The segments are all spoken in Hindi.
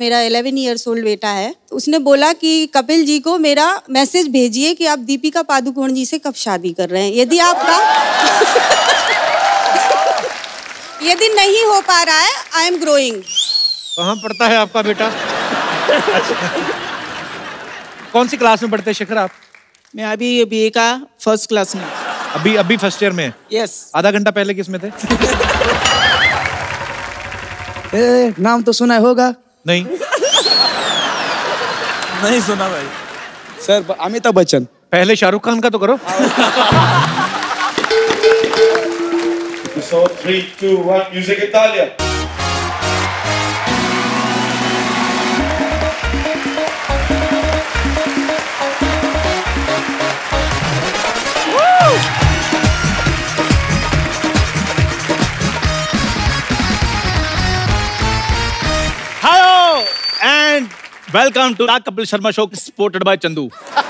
मेरा 11 इयर्स ओल्ड बेटा है, तो उसने बोला कि कपिल जी को मेरा मैसेज भेजिए कि आप दीपिका पादुकोण जी से कब शादी कर रहे हैं। यदि आपका यदि नहीं हो पा रहा है, आई एम ग्रोइंग। कहाँ पढ़ता है आपका बेटा? कौन सी क्लास में पढ़ते हैं शेखर आप? मैं अभी बीए का फर्स्ट क्लास में। अभी फर्स्ट ईयर में? यस। आधा घंटा पहले किस में थे? नाम तो सुना होगा? नहीं। नहीं सुना भाई। सर अमिताभ बच्चन। पहले शाहरुख खान का तो करो। So 3, 2, 1, music Italia. Hello and welcome to the Kapil Sharma Show, supported by Chandu.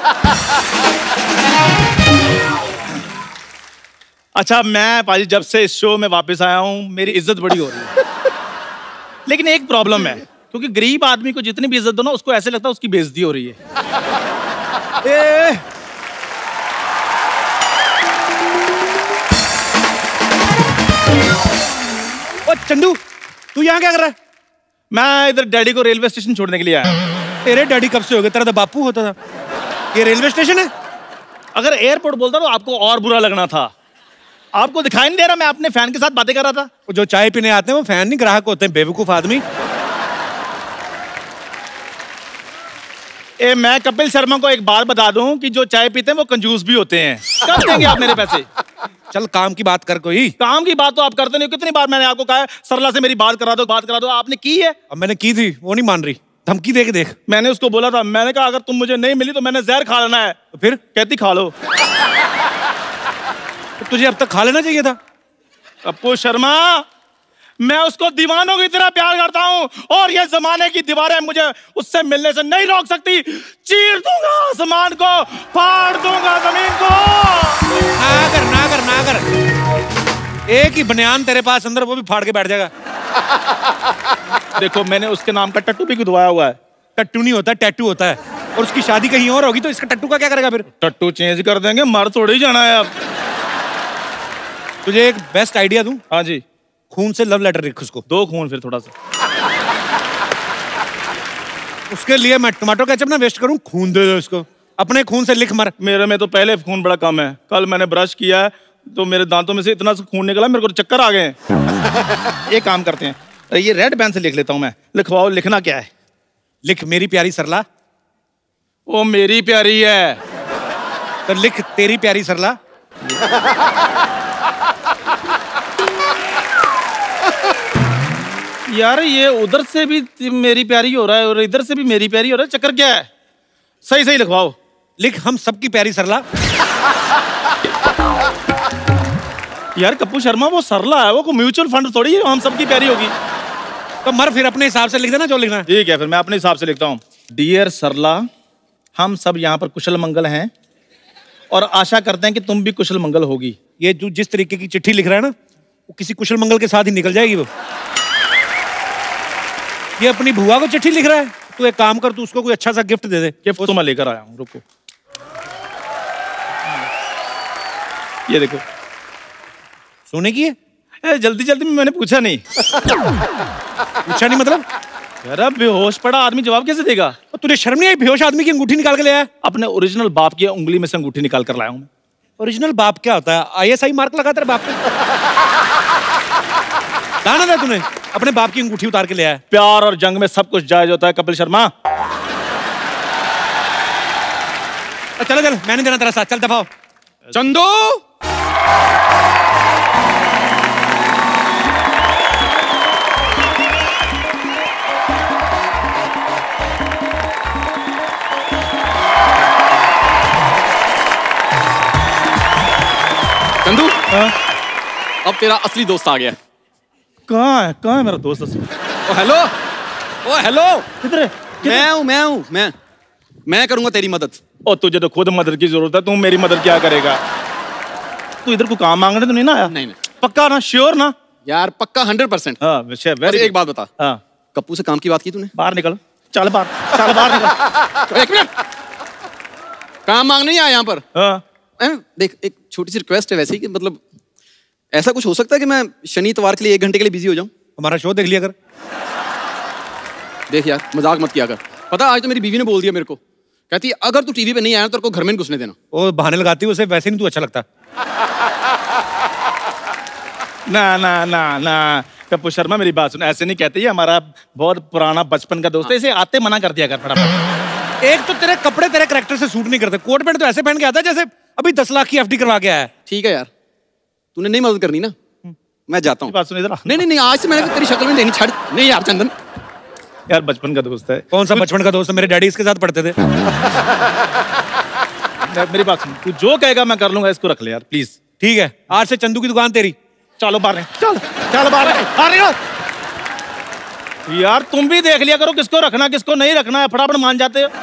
अच्छा, मैं पाजी जब से इस शो में वापस आया हूँ मेरी इज्जत बड़ी हो रही है, लेकिन एक प्रॉब्लम है, क्योंकि गरीब आदमी को जितनी भी इज्जत दो ना उसको ऐसे लगता है उसकी बेइज्जती हो रही है। ओ चंदू, तू यहाँ क्या कर रहा है? मैं इधर डैडी को रेलवे स्टेशन छोड़ने के लिए आया। तेरे डैडी कब से हो गए? तेरा तो बापू होता था। ये रेलवे स्टेशन है? अगर एयरपोर्ट बोलता तो आपको और बुरा लगना था। आपको दिखाई नहीं दे रहा मैं अपने फैन के साथ बातें कर रहा था? जो चाय पीने आते हैं वो फैन नहीं ग्राहक होते हैं, बेवकूफ आदमी। मैं कपिल शर्मा को एक बात बता दूं कि जो चाय पीते हैं वो कंजूस भी होते हैं। कब देंगे आप मेरे पैसे? चल काम की बात कर कोई। काम की बात तो आप करते नहीं। कितनी बार मैंने आपको कहा है सरला से मेरी बात करा दो, आपने की है? अब मैंने की थी, वो नहीं मान रही, धमकी दे के देख। मैंने उसको बोला था, मैंने कहा अगर तुम मुझे नहीं मिली तो मैंने जहर खा लेना है। तो फिर कहती खा लो। तो तुझे अब तक खा लेना चाहिए था। कपिल शर्मा, मैं उसको दीवानों की तरह प्यार करता हूँ और ये जमाने की दीवारें मुझे उससे मिलने से नहीं रोक सकती। चीर दूंगा आसमान को, फाड़ दूंगा जमीन को। ना कर। एक ही बनियान तेरे पास अंदर, वो भी फाड़ के बैठ जाएगा। देखो, मैंने उसके नाम का टट्टू भी खुदवाया हुआ है। टट्टू नहीं होता, टैटू होता है। और उसकी शादी कहीं और होगी तो इसका टट्टू का क्या करेगा फिर? टट्टू चेंज कर देंगे, मर थोड़ी जाना है अब। तुझे एक बेस्ट आइडिया दूं? हाँ जी। खून से लव लेटर लिख उसको। 2 खून फिर थोड़ा सा। उसके लिए मैं टमाटो केचप ना वेस्ट करूं, खून दे दो उसको। अपने खून से लिख मर। मेरे में तो पहले खून बड़ा कम है। कल मैंने ब्रश किया है तो मेरे दांतों में से इतना खून निकला मेरे को तो चक्कर आ गए हैं। ये काम करते हैं, ये रेड पेन से लिख लेता हूं मैं। लिखवाओ, लिखना क्या है? लिख मेरी प्यारी सरला। वो मेरी प्यारी है तो लिख तेरी प्यारी सरला। यार ये उधर से भी मेरी प्यारी हो रहा है और इधर से भी मेरी प्यारी हो रहा है, चक्कर क्या है? सही सही लिखवाओ। लिख हम सबकी प्यारी सरला। यार कपिल शर्मा, वो सरला है, वो कोई म्यूचुअल फंड थोड़ी है हम सबकी प्यारी होगी। तो मर फिर अपने हिसाब से लिख देना जो लिखना है। ठीक है, फिर मैं अपने हिसाब से लिखता हूँ। डियर सरला, हम सब यहाँ पर कुशल मंगल हैं और आशा करते हैं कि तुम भी कुशल मंगल होगी। ये जो जिस तरीके की चिट्ठी लिख रहा है ना, वो किसी कुशल मंगल के साथ ही निकल जाएगी। वो ये अपनी बुआ को चिट्ठी लिख रहा है। तू एक काम कर, तू उसको कोई अच्छा सा गिफ्ट दे दे। गिफ्ट तो मैं लेकर आया हूँ, रुको। ये देखो, सोने की है। जल्दी जल्दी में मैंने पूछा नहीं। पूछा नहीं मतलब? यार बेहोश पड़ा आदमी जवाब कैसे देगा? तो तुझे शर्म नहीं आई? बेहोश आदमी की अंगूठी निकाल के ले आया। अपने ओरिजिनल बाप की उंगली में से अंगूठी निकाल कर लाया हूँ। ओरिजिनल बाप क्या होता है? ISI मार्क लगा तेरे बाप पे। दाना था तूने अपने बाप की अंगूठी उतार के ले आया। प्यार और जंग में सब कुछ जायज होता है कपिल शर्मा। चल चल, मैं नहीं देना तेरा साथ, चल दफाओ। चंदू, चंदू, अब तेरा असली दोस्त आ गया। कहाँ है मेरा दोस्त? ओ हेलो, ओ हेलो, किधर है? मैं करूंगा तेरी मदद। ओ तुझे तो खुद मदद की जरूरत है, तू मेरी मदद क्या करेगा? तू इधर को काम मांगने तो नहीं ना आया? नहीं। पक्का ना? श्योर ना? यार पक्का 100%। हाँ, बस एक बात बता। हाँ। कप्पू से काम की बात की तूने? बाहर निकल, चल बाहर निकल। एक मिनट, काम मांगने नहीं आया यहाँ पर। हाँ। देख, एक छोटी सी रिक्वेस्ट है वैसे ही कि मतलब ऐसा कुछ हो सकता है कि मैं शनि इतवार के लिए 1 घंटे के लिए बिजी हो जाऊं? हमारा शो देख लिया कर। देख यार, मजाक मत किया कर। पता आज तो मेरी बीवी ने बोल दिया मेरे को, कहती है अगर तू टीवी पे नहीं आया तो तेरे को घर में नहीं घुसने देना। वो बहाने लगाती है, उसे वैसे नहीं तू अच्छा लगता। ना कपूर शर्मा मेरी बात सुन, ऐसे नहीं कहते, ये हमारा बहुत पुराना बचपन का दोस्त है, इसे आते मना कर दिया कर फटाफट। एक तो तेरे कपड़े तेरे कैरेक्टर से सूट नहीं करते, कोट पैंट तो ऐसे पहन के आता है जैसे अभी 10 लाख की एफडी करवा के आया है। ठीक है यार, तूने नहीं मदद करनी ना, मैं जाता हूँ। बात सुन इधर। नहीं, आज से मैंने तेरी शक्ल में देखनी छाड़। नहीं यार चंदन, यार बचपन का दोस्त है। कौन सा बचपन का दोस्त है? मेरे डैडी इसके साथ पढ़ते थे। मेरी बात सुन, तू जो कहेगा मैं कर लूंगा, इसको रख ले यार प्लीज। ठीक है, आज से चंदू की दुकान तेरी। चलो बाहर, चल बाहर। यार तुम भी देख लिया करो किसको रखना किसको नहीं रखना है, फटाफट मान जाते हो।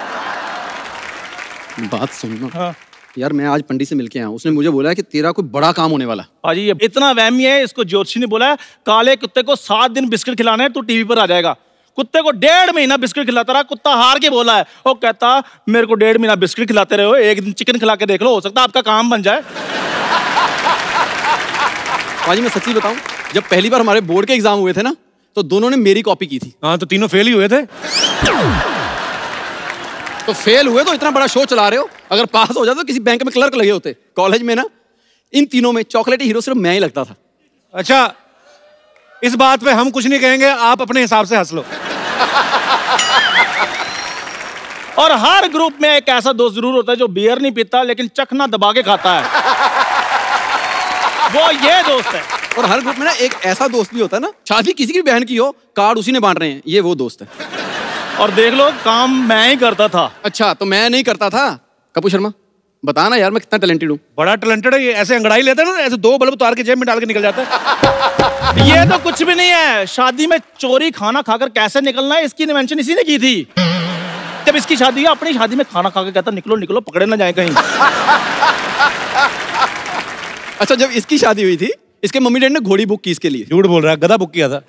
बात सुनना। हाँ। यार मैं आज पंडित से मिलके आया, उसने मुझे बोला है कि तेरा कोई बड़ा काम होने वाला है। पाजी ये इतना वहमी है, इसको ज्योतिषी ने बोला है काले कुत्ते को 7 दिन बिस्किट खिलाने हैं तो टीवी पर आ जाएगा। कुत्ते को 1.5 महीना बिस्किट खिलाता रहा, कुत्ता हार के बोला है, वो कहता मेरे को 1.5 महीना बिस्किट खिलाते रहे हो, 1 दिन चिकन खिला के देख लो, हो सकता है आपका काम बन जाए। पाजी मैं सच्ची बताऊं, जब पहली बार हमारे बोर्ड के एग्जाम हुए थे ना, तो दोनों ने मेरी कॉपी की थी। हाँ, तो तीनों फेल ही हुए थे। तो फेल हुए तो इतना बड़ा शो चला रहे हो, अगर पास हो जाते तो किसी बैंक में क्लर्क लगे होते। कॉलेज में ना इन तीनों में चॉकलेटी हीरो सिर्फ मैं ही लगता था। अच्छा, इस बात पे हम कुछ नहीं कहेंगे, आप अपने हिसाब से हंस लो। और हर ग्रुप में एक ऐसा दोस्त जरूर होता है जो बियर नहीं पीता लेकिन चखना दबा के खाता है। वो ये दोस्त है। और हर ग्रुप में ना एक ऐसा दोस्त भी होता है ना, शादी किसी की बहन की हो, कार्ड उसी ने बांट रहे हैं, ये वो दोस्त है। और देख लो काम मैं ही करता था। अच्छा, तो मैं नहीं करता था? कपूर शर्मा बता ना यार, मैं कितना टैलेंटेड हूँ। बड़ा टैलेंटेड है ये, ऐसे अंगड़ाई लेता है ना, ऐसे 2 बल्ब उतार के जेब में डाल के निकल जाता है। ये तो कुछ भी नहीं है, शादी में चोरी खाना खाकर कैसे निकलना है इसकी इन्वेंशन इसी ने की थी। जब इसकी शादी है, अपनी शादी में खाना खाकर कहता निकलो निकलो, पकड़े ना जाए कहीं। अच्छा, जब इसकी शादी हुई थी, इसके मम्मी डैडी ने घोड़ी बुक की इसके लिए। झूठ बोल रहा है, गधा बुक किया था।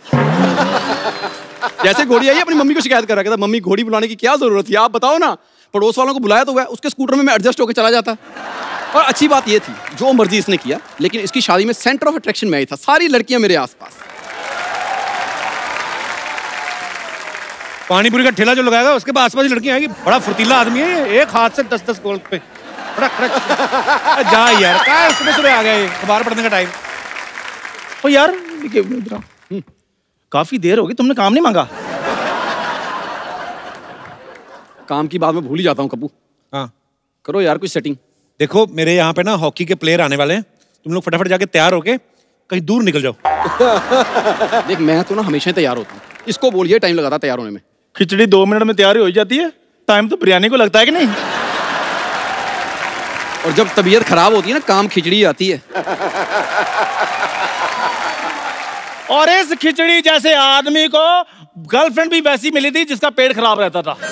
जैसे घोड़ी आई अपनी मम्मी को शिकायत कर रहा, कहता मम्मी घोड़ी बुलाने की क्या जरूरत थी, आप बताओ ना। पड़ोस वालों को बुलाया तो हुआ, उसके स्कूटर में मैं एडजस्ट होकर चला जाता। और अच्छी बात ये थी, जो मर्जी इसने किया, लेकिन इसकी शादी में सेंटर ऑफ अट्रैक्शन मैं ही था, सारी लड़कियां मेरे आसपास। पानीपुरी का ठेला जो लगाएगा उसके पास आसपास लड़कियां आएंगी। बड़ा फुर्तीला आदमी है ये, एक हाथ से 10-10 गोल पे जा यार, क्या सुबह आ गया ये, अखबार पढ़ने का टाइम। ओ यार काफी देर होगी, तुमने काम नहीं मांगा? काम की बात मैं भूल ही जाता हूँ कपूर। हाँ, करो यार कुछ सेटिंग। देखो मेरे यहाँ पे ना हॉकी के प्लेयर आने वाले हैं, तुम लोग फटाफट जाके तैयार होके कहीं दूर निकल जाओ। देख मैं तो ना हमेशा तैयार होता हूँ, इसको बोलिए टाइम लगाता तैयार होने में। खिचड़ी 2 मिनट में तैयार हो जाती है, टाइम तो बिरयानी को लगता है कि नहीं? और जब तबीयत खराब होती है ना, काम खिचड़ी आती है। और इस खिचड़ी जैसे आदमी को गर्लफ्रेंड भी वैसी मिली थी जिसका पेट खराब रहता था।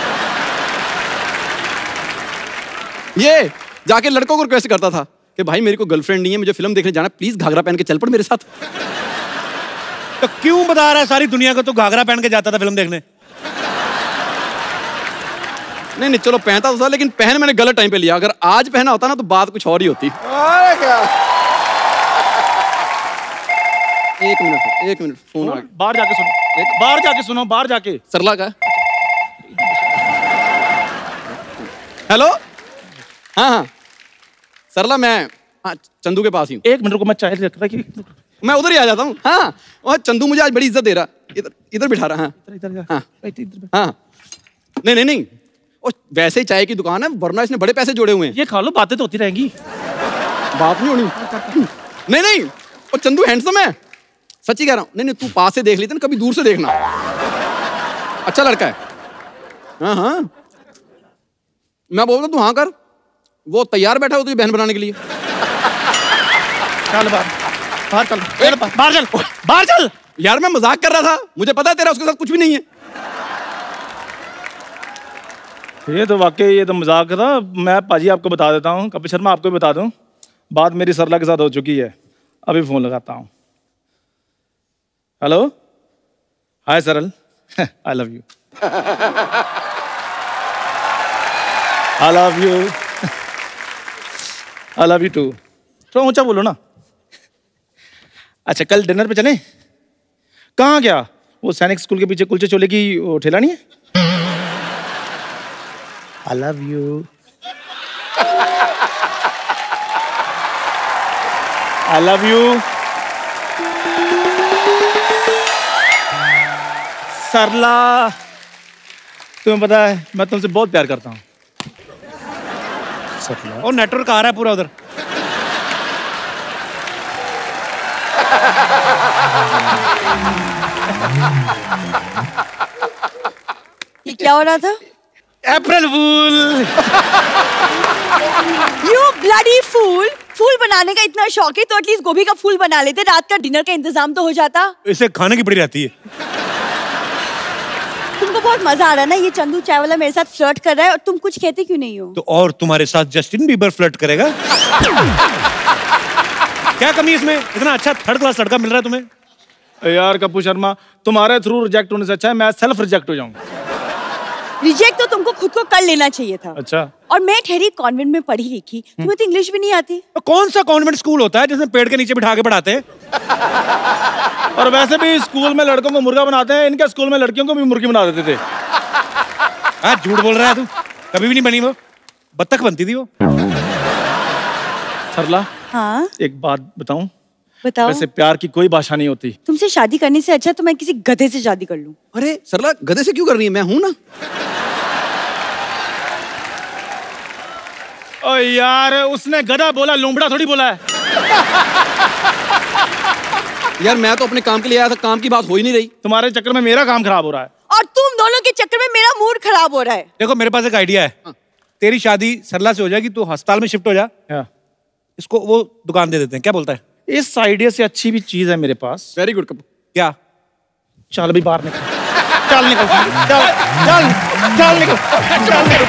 ये जाके लड़कों को रिक्वेस्ट करता था कि भाई मेरे को गर्लफ्रेंड नहीं है, मुझे फिल्म देखने जाना, प्लीज घाघरा पहन के चल पड़ मेरे साथ। तो क्यों बता रहा है सारी दुनिया को, तो घाघरा पहन के जाता था फिल्म देखने? नहीं चलो पहनता तो था, लेकिन पहन मैंने गलत टाइम पे लिया। अगर आज पहना होता ना तो बात कुछ और ही होती। एक मिनट फोन आ गया। बाहर जाके सुनो, बाहर जाके सरला का। हेलो, हाँ सरला, मैं चंदू के पास ही हूँ। 1 मिनट को मैं चाय रख रहा, मैं उधर ही आ जाता हूँ। हाँ, और चंदू मुझे आज बड़ी इज्जत दे रहा, इधर बिठा रहा। हाँ, नहीं और वैसे ही चाय की दुकान है, वरना इसने बड़े पैसे जोड़े हुए हैं। ये खा लो, बातें तो होती रहेंगी। बात नहीं होनी। नहीं और चंदू हैंडसम है, सच्ची कह रहा हूँ। नहीं तू पास से देख लेते ना, कभी दूर से देखना, अच्छा लड़का है। हाँ मैं बोल रहा तू हाँ कर, वो तैयार बैठा हो तुझे बहन बनाने के लिए। चल बाहर चल। यार मैं मजाक कर रहा था, मुझे पता है तेरा उसके साथ कुछ भी नहीं है। ये तो वाकई ये तो मजाक था। मैं पाजी आपको बता देता हूँ, कपिल शर्मा आपको भी बता दूं, बात मेरी सरला के साथ हो चुकी है। अभी फोन लगाता हूँ। हेलो, हाय सरल, I love you. I love you. I love you too. थोड़ा ऊंचा बोलो ना. अच्छा कल डिनर पे चलें? कहाँ गया? वो सैनिक स्कूल के पीछे कुलचे छोले की ठेला नहीं है? I love you. I love you. सरला, तुम्हें पता है मैं तुमसे बहुत प्यार करता हूँ. सरला. और नेटवर्क आ रहा है पूरा उधर. ये क्या हो रहा था? अप्रैल फूल. You bloody fool! फूल बनाने का इतना शौक है तो एटलीस्ट गोभी का फूल बना लेते, रात का डिनर का इंतजाम तो हो जाता. इसे खाने की पड़ी रहती है. तुमको बहुत मजा आ रहा है ना, ये चंदू चाय वाला मेरे साथ फ्लर्ट कर रहा है और तुम कुछ कहते क्यों नहीं हो? तो और तुम्हारे साथ जस्टिन बीबर फ्लर्ट करेगा? क्या कमी इसमें? इतना अच्छा थर्ड क्लास लड़का मिल रहा है तुम्हें. यार कपूर शर्मा, तुम्हारे थ्रू रिजेक्ट होने से अच्छा है मैं सेल्फ रिजेक्ट हो जाऊं. रिजेक्ट तो तुमको खुद को कर लेना चाहिए था. अच्छा. और मैं ठहरी कॉन्वेंट में पढ़ी लिखी, तुम्हें तो इंग्लिश भी नहीं आती. तो कौन सा कॉन्वेंट स्कूल होता है जिसमें पेड़ के नीचे बिठा के पढ़ाते हैं? और वैसे भी स्कूल में लड़कों को मुर्गा बनाते हैं, इनके स्कूल में लड़कियों को भी मुर्गी बना देते थे. हाँ झूठ बोल रहा है तू. कभी भी नहीं बनी वो. बत्तख बनती थी वो. सरला. हाँ एक बात बताऊं? बताओ. वैसे प्यार की कोई भाषा नहीं होती. तुमसे शादी करने से अच्छा तो मैं किसी गधे से शादी कर लूं. अरे सरला गधे से क्यों कर रही है? मैं हूं ना. ओ यार उसने गधा बोला, लोमड़ा थोड़ी बोला है. यार मैं तो अपने काम के लिए आया था, काम की बात हो ही नहीं रही. तुम्हारे चक्कर में मेरा काम खराब हो रहा है. और तुम दोनों के चक्कर में मेरा मूड खराब हो रहा है. देखो मेरे पास एक आइडिया है. तेरी शादी सरला से हो जाएगी, तू अस्पताल में शिफ्ट हो जा. इसको वो दुकान दे देते हैं. क्या बोलता है? इस आइडिया से अच्छी भी चीज है मेरे पास. Very good Kapoor. क्या? चल अभी बाहर निकल. चल निकल. चल चल चल निकल. चल निकल.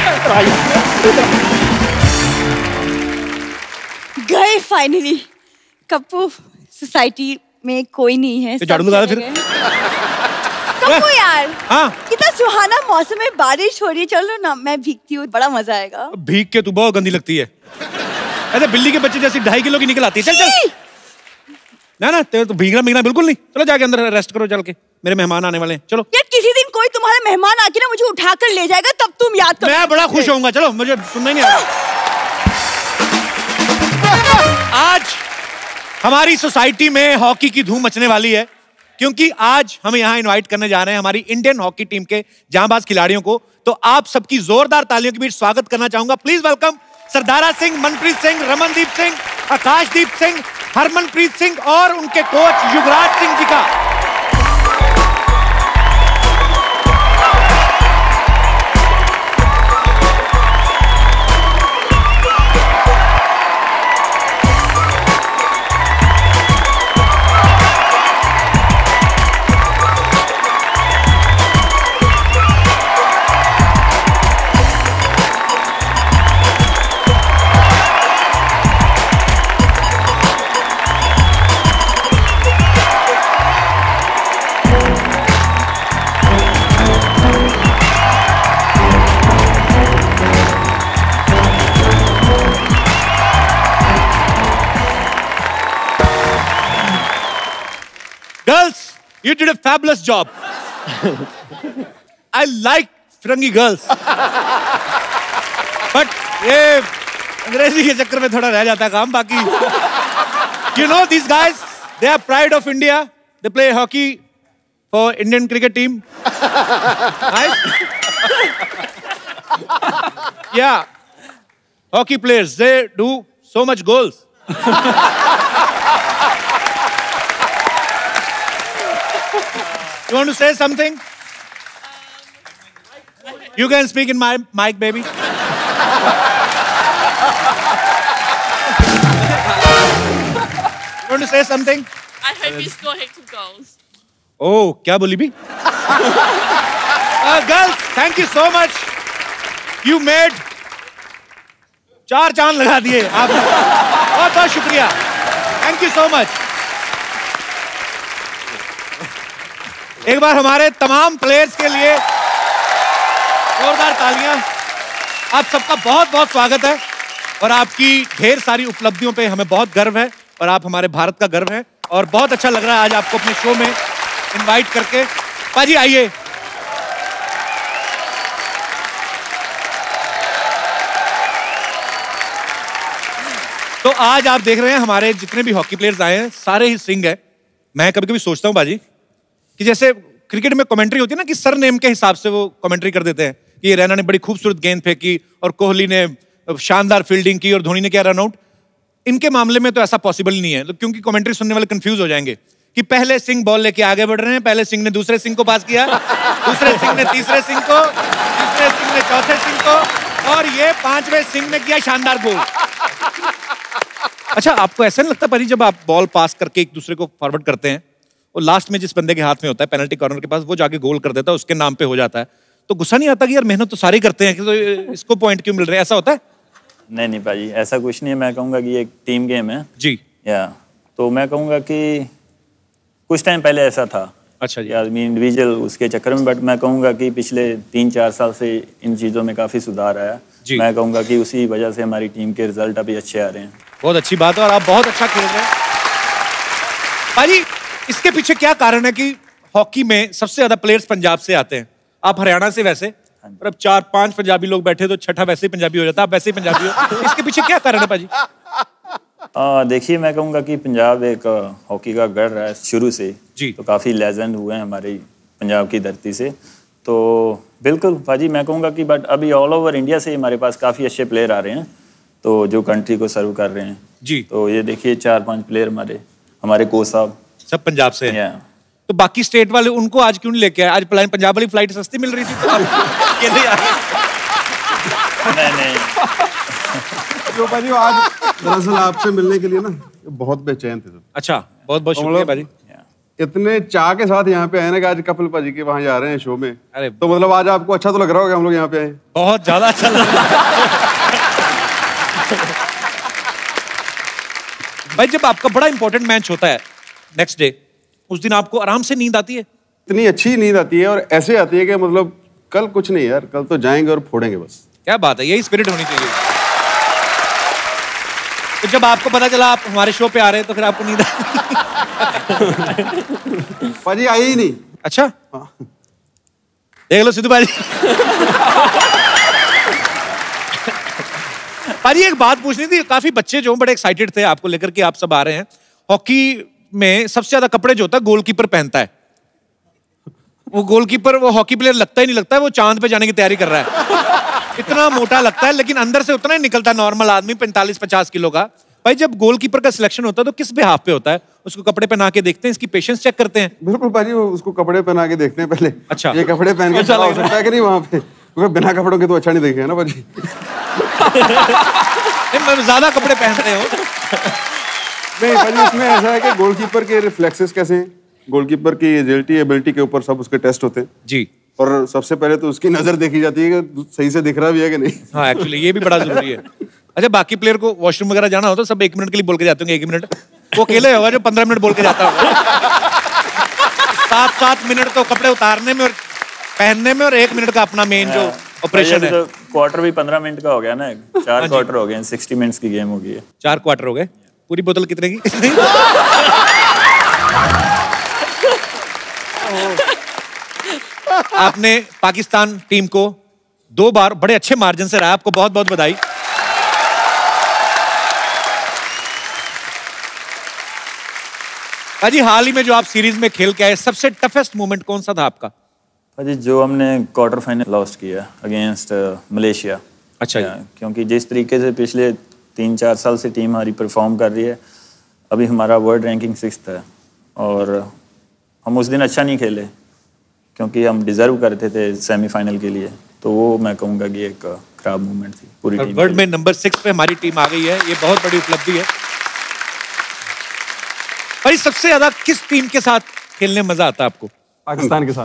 गए फाइनली. कप्पू सोसाइटी में कोई नहीं है. तो झाड़ू लगा फिर. कप्पू यार. हाँ. कितना सुहाना मौसम है, बारिश हो रही है. चलो ना मैं भीगती हूँ, बड़ा मजा आएगा. भीग के तू बहुत गंदी लगती है. ऐसे बिल्ली के बच्चे जैसी 2.5 किलो की निकल आती है. चल चल. ना ना तेरे तो भीगना बिल्कुल नहीं. चलो जाके अंदर रेस्ट करो चल के. मेरे मेहमान आने वाले हैं. चलो. यार किसी दिन कोई तुम्हारा मेहमान आके ना मुझे उठाकर ले जाएगा, तब तुम याद करो. मैं बड़ा खुश होऊंगा. चलो मुझे सुनना ही नहीं आ रहा. आज हमारी सोसाइटी में हॉकी की धूम मचने वाली है, क्योंकि आज हम यहाँ इनवाइट करने जा रहे हैं हमारी इंडियन हॉकी टीम के जांबाज खिलाड़ियों को. तो आप सबकी जोरदार तालियों के बीच स्वागत करना चाहूंगा. प्लीज वेलकम सरदारा सिंह, मनप्रीत सिंह, रमनदीप सिंह, आकाशदीप सिंह, हरमनप्रीत सिंह और उनके कोच जुगराज सिंह जी का. Girls, you did a fabulous job. I like Firangi girls. But ये अंग्रेजी के चक्कर में थोड़ा रह जाता है काम. बाकी you know these guys, they are pride of India. They play hockey for Indian cricket team. Right? Yeah. Hockey players, they do so much goals. You want to say something? You can speak in my mic, baby. You want to say something? I hope you score heaps of goals. Oh, क्या बोली भी? Girls, thank you so much. You made 4 चांद लगा दिए आपने. बहुत बहुत शुक्रिया. Thank you so much. एक बार हमारे तमाम प्लेयर्स के लिए जोरदार तालियां। आप सबका बहुत बहुत स्वागत है और आपकी ढेर सारी उपलब्धियों पे हमें बहुत गर्व है और आप हमारे भारत का गर्व है और बहुत अच्छा लग रहा है आज आपको अपने शो में इनवाइट करके। पाजी आइए। तो आज आप देख रहे हैं हमारे जितने भी हॉकी प्लेयर्स आए हैं सारे ही सिंह है। मैं कभी कभी सोचता हूं बाजी कि जैसे क्रिकेट में कमेंट्री होती है ना कि सर नेम के हिसाब से वो कमेंट्री कर देते हैं कि ये रैना ने बड़ी खूबसूरत गेंद फेंकी और कोहली ने शानदार फील्डिंग की और धोनी ने किया रन आउट। इनके मामले में तो ऐसा पॉसिबल नहीं है क्योंकि कमेंट्री सुनने वाले कंफ्यूज हो जाएंगे कि पहले सिंह बॉल लेके आगे बढ़ रहे हैं, पहले सिंह ने दूसरे सिंह को पास किया, दूसरे सिंह ने तीसरे सिंह को, तीसरे सिंह ने चौथे सिंह को और ये पांचवें सिंह ने किया शानदार गोल। अच्छा, आपको ऐसा नहीं लगता पाजी जब आप बॉल पास करके एक दूसरे को फॉरवर्ड करते हैं और लास्ट में जिस बंदे के हाथ में होता है पेनल्टी कॉर्नर के पास वो जाके गोल कर देता है, उसके नाम पे हो जाता है, तो गुस्सा नहीं आता कि यार मेहनत तो सारे करते हैं कि तो इसको पॉइंट क्यों मिल रहे हैं? ऐसा होता है? नहीं भाई, ऐसा कुछ नहीं है। मैं कहूँगा कि एक टीम गेम है जी। या तो मैं कहूँगा कि कुछ टाइम पहले ऐसा था। अच्छा जी। आदमी इंडिविजुअल उसके चक्कर में, बट मैं कहूँगा कि पिछले 3-4 साल से इन चीज़ों में काफ़ी सुधार आया। मैं कहूँगा कि उसी वजह से हमारी टीम के रिजल्ट अभी अच्छे आ रहे हैं। बहुत अच्छी बात है और आप बहुत अच्छा खेल रहे हैं भाई। इसके पीछे क्या कारण है कि हॉकी में सबसे ज्यादा प्लेयर्स पंजाब से आते हैं? आप हरियाणा से वैसे, और अब 4-5 पंजाबी लोग बैठे तो छठा वैसे ही पंजाबी हो जाता है, आप वैसे ही पंजाबी हो। इसके पीछे क्या कारण है भाजी? देखिए, मैं कहूँगा कि पंजाब एक हॉकी का गढ़ रहा है शुरू से जी। तो काफ़ी लेजेंड हुए हैं हमारी पंजाब की धरती से। तो बिल्कुल भाजी, मैं कहूँगा कि बट अभी ऑल ओवर इंडिया से हमारे पास काफ़ी अच्छे प्लेयर आ रहे हैं तो जो कंट्री को सर्व कर रहे हैं जी। तो ये देखिए 4-5 प्लेयर हमारे कोच साहब सब पंजाब से हैं। तो बाकी स्टेट वाले उनको आज क्यों नहीं लेके आए? आज पंजाब वाली फ्लाइट सस्ती मिल रही थी तो नहीं। जो भाजी आज दरअसल आपसे मिलने के लिए ना बहुत बेचैन थे। अच्छा, बहुत बहुत शुक्रिया भाजी। इतने चाह के साथ यहाँ पे आए ना कि आज कपिल भाजी के वहाँ जा रहे हैं शो में। अरे तो मतलब आज आपको अच्छा तो लग रहा होगा हम लोग यहाँ पे आए? बहुत ज्यादा अच्छा लग रहा है भाई। जब आपका बड़ा इंपॉर्टेंट मैच होता है नेक्स्ट डे, उस दिन आपको आराम से नींद आती है? इतनी अच्छी नींद आती है और ऐसे आती है कि मतलब कल कुछ नहीं यार, कल तो जाएंगे और फोड़ेंगे बस। क्या बात है, यही स्पिरिट होनी चाहिए। तो जब आपको पता चला आप हमारे शो पे आ रहे हैं तो फिर आपको नींद पाजी आई ही नहीं? अच्छा, देख लो सिद्धू पाजी। पाजी एक बात पूछनी थी, काफी बच्चे जो बड़े एक्साइटेड थे आपको लेकर के आप सब आ रहे हैं। हॉकी में सबसे ज्यादा कपड़े जो होता है गोलकीपर पहनता है। वो गोलकीपर, वो हॉकी प्लेयर लगता ही नहीं, लगता है वो चांद पे जाने की तैयारी कर रहा है। इतना मोटा लगता है लेकिन अंदर से उतना ही निकलता है नॉर्मल आदमी 45-50 किलो का। भाई जब गोलकीपर का सिलेक्शन होता है तो किस बिहाफ पे होता है? उसको कपड़े पहना के देखते हैं, इसकी पेशेंस चेक करते हैं? बिल्कुल भाजी, उसको कपड़े पहना के देखते हैं पहले। अच्छा, ये कपड़े पहन के अच्छा हो सकता है कि नहीं वहाँ पे? क्योंकि बिना कपड़ों के तो अच्छा नहीं देखेगा ना भाजी। ज्यादा कपड़े पहनते हो? नहीं भाजी, इसमें ऐसा है कि गोलकीपर के रिफ्लेक्सेस कैसे हैं, गोलकीपर की एजिलिटी एबिलिटी के ऊपर सब उसके टेस्ट होते हैं जी। और सबसे पहले तो उसकी नजर देखी जाती है कि सही से दिख रहा भी है कि नहीं। हाँ, एक्चुअली ये भी बड़ा जरूरी है। अच्छा, बाकी प्लेयर को वॉशरूम वगैरह जाना हो तो सब 1 मिनट के लिए बोल के जाते होंगे। 1 मिनट वो अकेले होगा जो 15 मिनट बोल के जाता होगा। 7 मिनट तो कपड़े उतारने में और पहनने में और 1 मिनट का अपना मेन जो ऑपरेशन है। तो क्वार्टर भी 15 मिनट का हो गया ना, 4 क्वार्टर हो गए, 60 मिनट्स की गेम हो गई है। 4 क्वार्टर हो गए। पूरी बोतल कितने की? आपने पाकिस्तान टीम को 2 बार बड़े अच्छे मार्जिन से हराया, आपको बहुत बहुत बधाई। जी, हाल ही में जो आप सीरीज में खेल के आए, सबसे टफेस्ट मोमेंट कौन सा था आपका? जी, जो हमने क्वार्टर फाइनल लॉस्ट किया अगेंस्ट मलेशिया। अच्छा, क्योंकि जिस तरीके से पिछले 3-4 साल से टीम हमारी परफॉर्म कर रही है, अभी हमारा वर्ल्ड रैंकिंग 6th है और हम उस दिन अच्छा नहीं खेले क्योंकि हम डिजर्व करते थे सेमीफाइनल के लिए। तो वो मैं कहूँगा कि एक खराब मूवमेंट थी पूरी टीम। वर्ल्ड में नंबर 6 पे हमारी टीम आ गई है, ये बहुत बड़ी उपलब्धि है। भाई सबसे ज्यादा किस टीम के साथ खेलने में मजा आता है आपको? पाकिस्तान के साथ।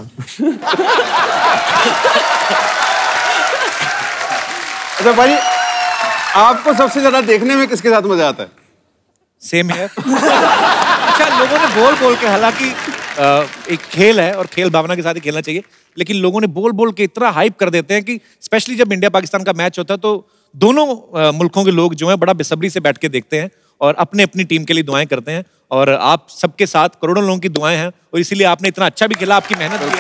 अच्छा भाई, आपको सबसे ज्यादा देखने में किसके साथ मजा आता है? सेम है। अच्छा, लोगों ने बोल के, हालांकि एक खेल है और खेल भावना के साथ ही खेलना चाहिए, लेकिन लोगों ने बोल बोल के इतना हाइप कर देते हैं कि स्पेशली जब इंडिया पाकिस्तान का मैच होता है तो दोनों मुल्कों के लोग जो हैं बड़ा बेसब्री से बैठ के देखते हैं और अपने अपनी टीम के लिए दुआएं करते हैं, और आप सबके साथ करोड़ों लोगों की दुआएं हैं और इसीलिए आपने इतना अच्छा भी खेला, आपकी मेहनत की है।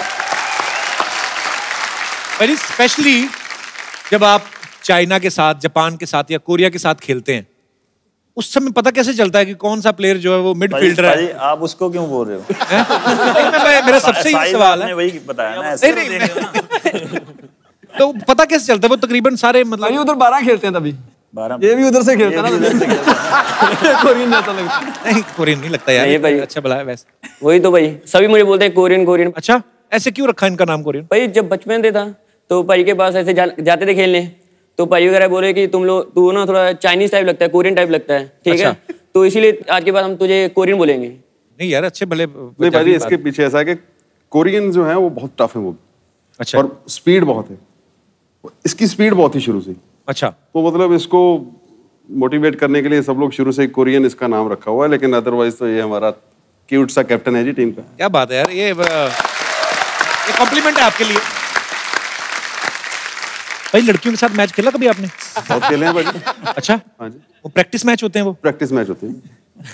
वेरी स्पेशली जब आप चाइना के साथ, जापान के साथ या कोरिया के साथ खेलते हैं, उस समय पता कैसे चलता है कि कौन सा प्लेयर जो है वो मिडफील्डर है? आप उसको क्यों बोल रहे हो? मेरा सबसे ही सवाल है, वही बताया ना, तो पता कैसे चलता है? वो तकरीबन सारे मतलब उधर 12 खेलते हैं तभी, 12 ये भी उधर से खेलता है ना। कोरियन जैसा लगता है। नहीं, कोरियन नहीं लगता यार, नहीं भाई, अच्छा भला है वैसे। वही तो भाई, सभी मुझे बोलते हैं कोरियन कोरियन। अच्छा, ऐसे क्यों रखा इनका नाम कोरियन? भाई जब बचपन से था तो भाई के पास ऐसे जाते थे खेलने, तो भाई वगैरह बोले कि तू ना थोड़ा चाइनीज टाइप लगता है, कोरियन टाइप लगता है, ठीक है, तो इसीलिए आज के बाद हम तुझे कोरियन बोलेंगे। नहीं यार, अच्छे भले। नहीं भाई, इसके पीछे ऐसा है कि कोरियन जो है वो बहुत टफ है वो। अच्छा। और स्पीड बहुत है, इसकी स्पीड बहुत ही शुरू से। अच्छा। तो मतलब इसको मोटिवेट करने के लिए सब लोग शुरू से कोरियन इसका नाम रखा हुआ है, लेकिन अदरवाइज तो ये हमारा क्यूट सा कैप्टन है जी टीम का। क्या बात है यार, ये कॉम्प्लीमेंट है आपके लिए। भाई लड़कियों के साथ मैच खेला कभी आपने? बहुत खेले हैं भाई। अच्छा, हाँ जी। वो प्रैक्टिस मैच होते हैं? वो प्रैक्टिस मैच होते हैं।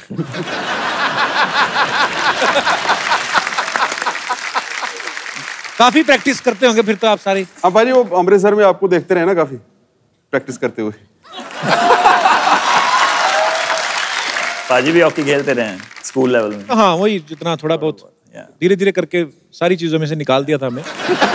काफी प्रैक्टिस करते होंगे फिर तो आप सारी। हाँ भाई, वो अमृतसर में आपको देखते रहे ना काफी प्रैक्टिस करते हुए। पाजी भी हॉकी खेलते रहे हैं स्कूल लेवल में। हाँ, वही जितना थोड़ा बहुत धीरे धीरे करके सारी चीजों में से निकाल दिया था हमें।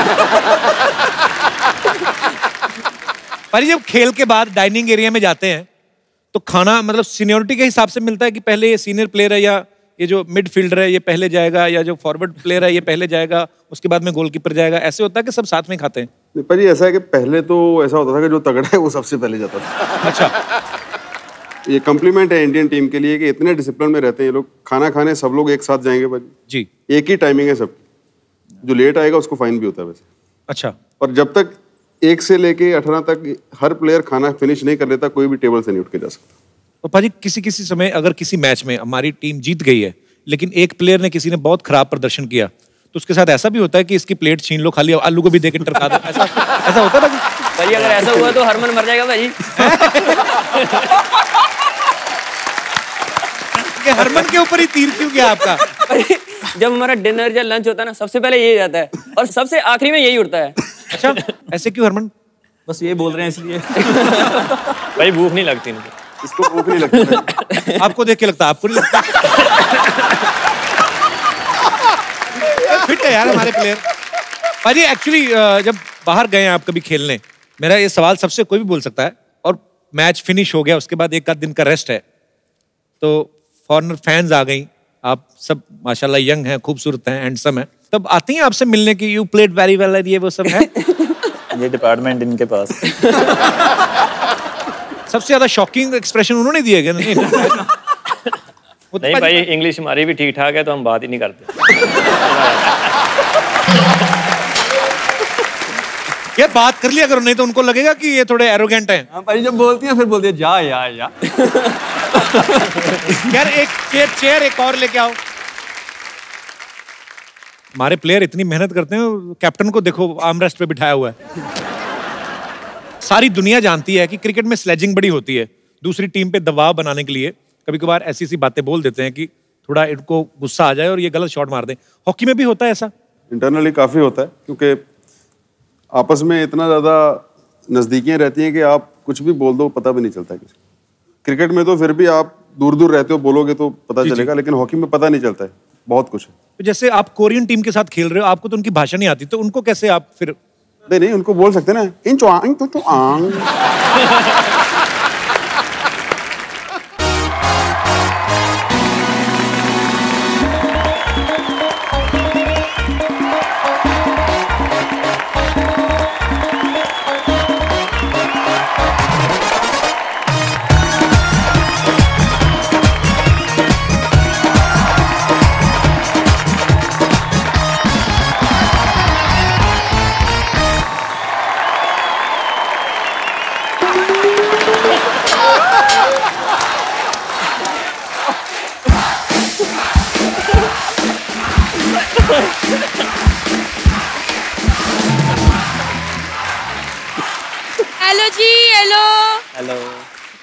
पर जब खेल के बाद डाइनिंग एरिया में जाते हैं तो खाना मतलब सीनियरिटी के हिसाब से मिलता है कि पहले ये सीनियर प्लेयर है या ये जो मिडफील्डर है ये पहले जाएगा, या जो फॉरवर्ड प्लेयर है ये पहले जाएगा, उसके बाद में गोलकीपर जाएगा, ऐसे होता है कि सब साथ में खाते हैं? पर ये ऐसा है कि पहले तो ऐसा होता था कि जो तगड़ा है वो सबसे पहले जाता था। अच्छा। ये कॉम्प्लीमेंट है इंडियन टीम के लिए कि इतने डिसिप्लिन में रहते हैं ये लोग। खाना खाने सब लोग एक साथ जाएंगे भाई जी, एक ही टाइमिंग है सब। जो लेट आएगा उसको फाइन भी होता है वैसे। अच्छा। और जब तक 1 से लेके 18 तक हर प्लेयर खाना फिनिश नहीं कर लेता, कोई भी टेबल से नहीं उठ के जा सकता। तो पाजी किसी समय अगर किसी मैच में हमारी टीम जीत गई है लेकिन एक प्लेयर ने किसी ने बहुत खराब प्रदर्शन किया, तो उसके साथ ऐसा भी होता है कि इसकी प्लेट छीन लो, खाली आलू को भी देकर टरका दो, ऐसा होता है भाई? अगर ऐसा हुआ तो हरमन मर जाएगा भाई। हरमन के ऊपर ही तीर क्यों गया आपका? जब हमारा डिनर या लंच होता है ना, सबसे पहले यही जाता है और सबसे आखिरी में यही उठता है। अच्छा, ऐसे क्यों हरमन? बस ये बोल रहे हैं इसलिए। भाई भूख नहीं लगती मुझे। इसको भूख नहीं लगती। आपको देख के लगता है आपको नहीं लगता? फिट है यार हमारे प्लेयर। भाजी एक्चुअली जब बाहर गए आप कभी खेलने, मेरा ये सवाल सबसे कोई भी बोल सकता है, और मैच फिनिश हो गया उसके बाद एक आध दिन का रेस्ट है, तो फॉरेनर फैंस आ गई, आप सब माशाल्लाह यंग हैं, खूबसूरत हैं, हैंडसम हैं, तब आती हैं आपसे मिलने की, यू प्लेड वेरी वेल, ये वो सब है? ये डिपार्टमेंट इनके पास। सबसे ज्यादा शॉकिंग एक्सप्रेशन उन्होंने दिए गए। नहीं भाई, इंग्लिश हमारी भी ठीक ठाक है तो हम बात ही नहीं करते। ये बात कर लिया करो, नहीं तो उनको लगेगा कि ये थोड़े एरोगेंट हैं। हाँ भाई, जब बोलती है फिर बोलती है जा यार। यार एक चेयर एक और लेके आओ। हमारे प्लेयर इतनी मेहनत करते हैं, कैप्टन को देखो आर्मरेस्ट पे बिठाया हुआ है। सारी दुनिया जानती है कि क्रिकेट में स्लेजिंग बड़ी होती है, दूसरी टीम पे दबाव बनाने के लिए कभी कभार ऐसी सी बातें बोल देते हैं कि थोड़ा इनको गुस्सा आ जाए और ये गलत शॉट मार दें। हॉकी में भी होता है ऐसा? इंटरनली काफी होता है, क्योंकि आपस में इतना ज्यादा नजदीकियां रहती हैं कि आप कुछ भी बोल दो पता भी नहीं चलता किसी। क्रिकेट में तो फिर भी आप दूर दूर रहते हो, बोलोगे तो पता चलेगा, लेकिन हॉकी में पता नहीं चलता है, बहुत कुछ है। तो जैसे आप कोरियन टीम के साथ खेल रहे हो, आपको तो उनकी भाषा नहीं आती, तो उनको कैसे आप फिर? नहीं, उनको बोल सकते ना, इन चुआंग तो चुआंग।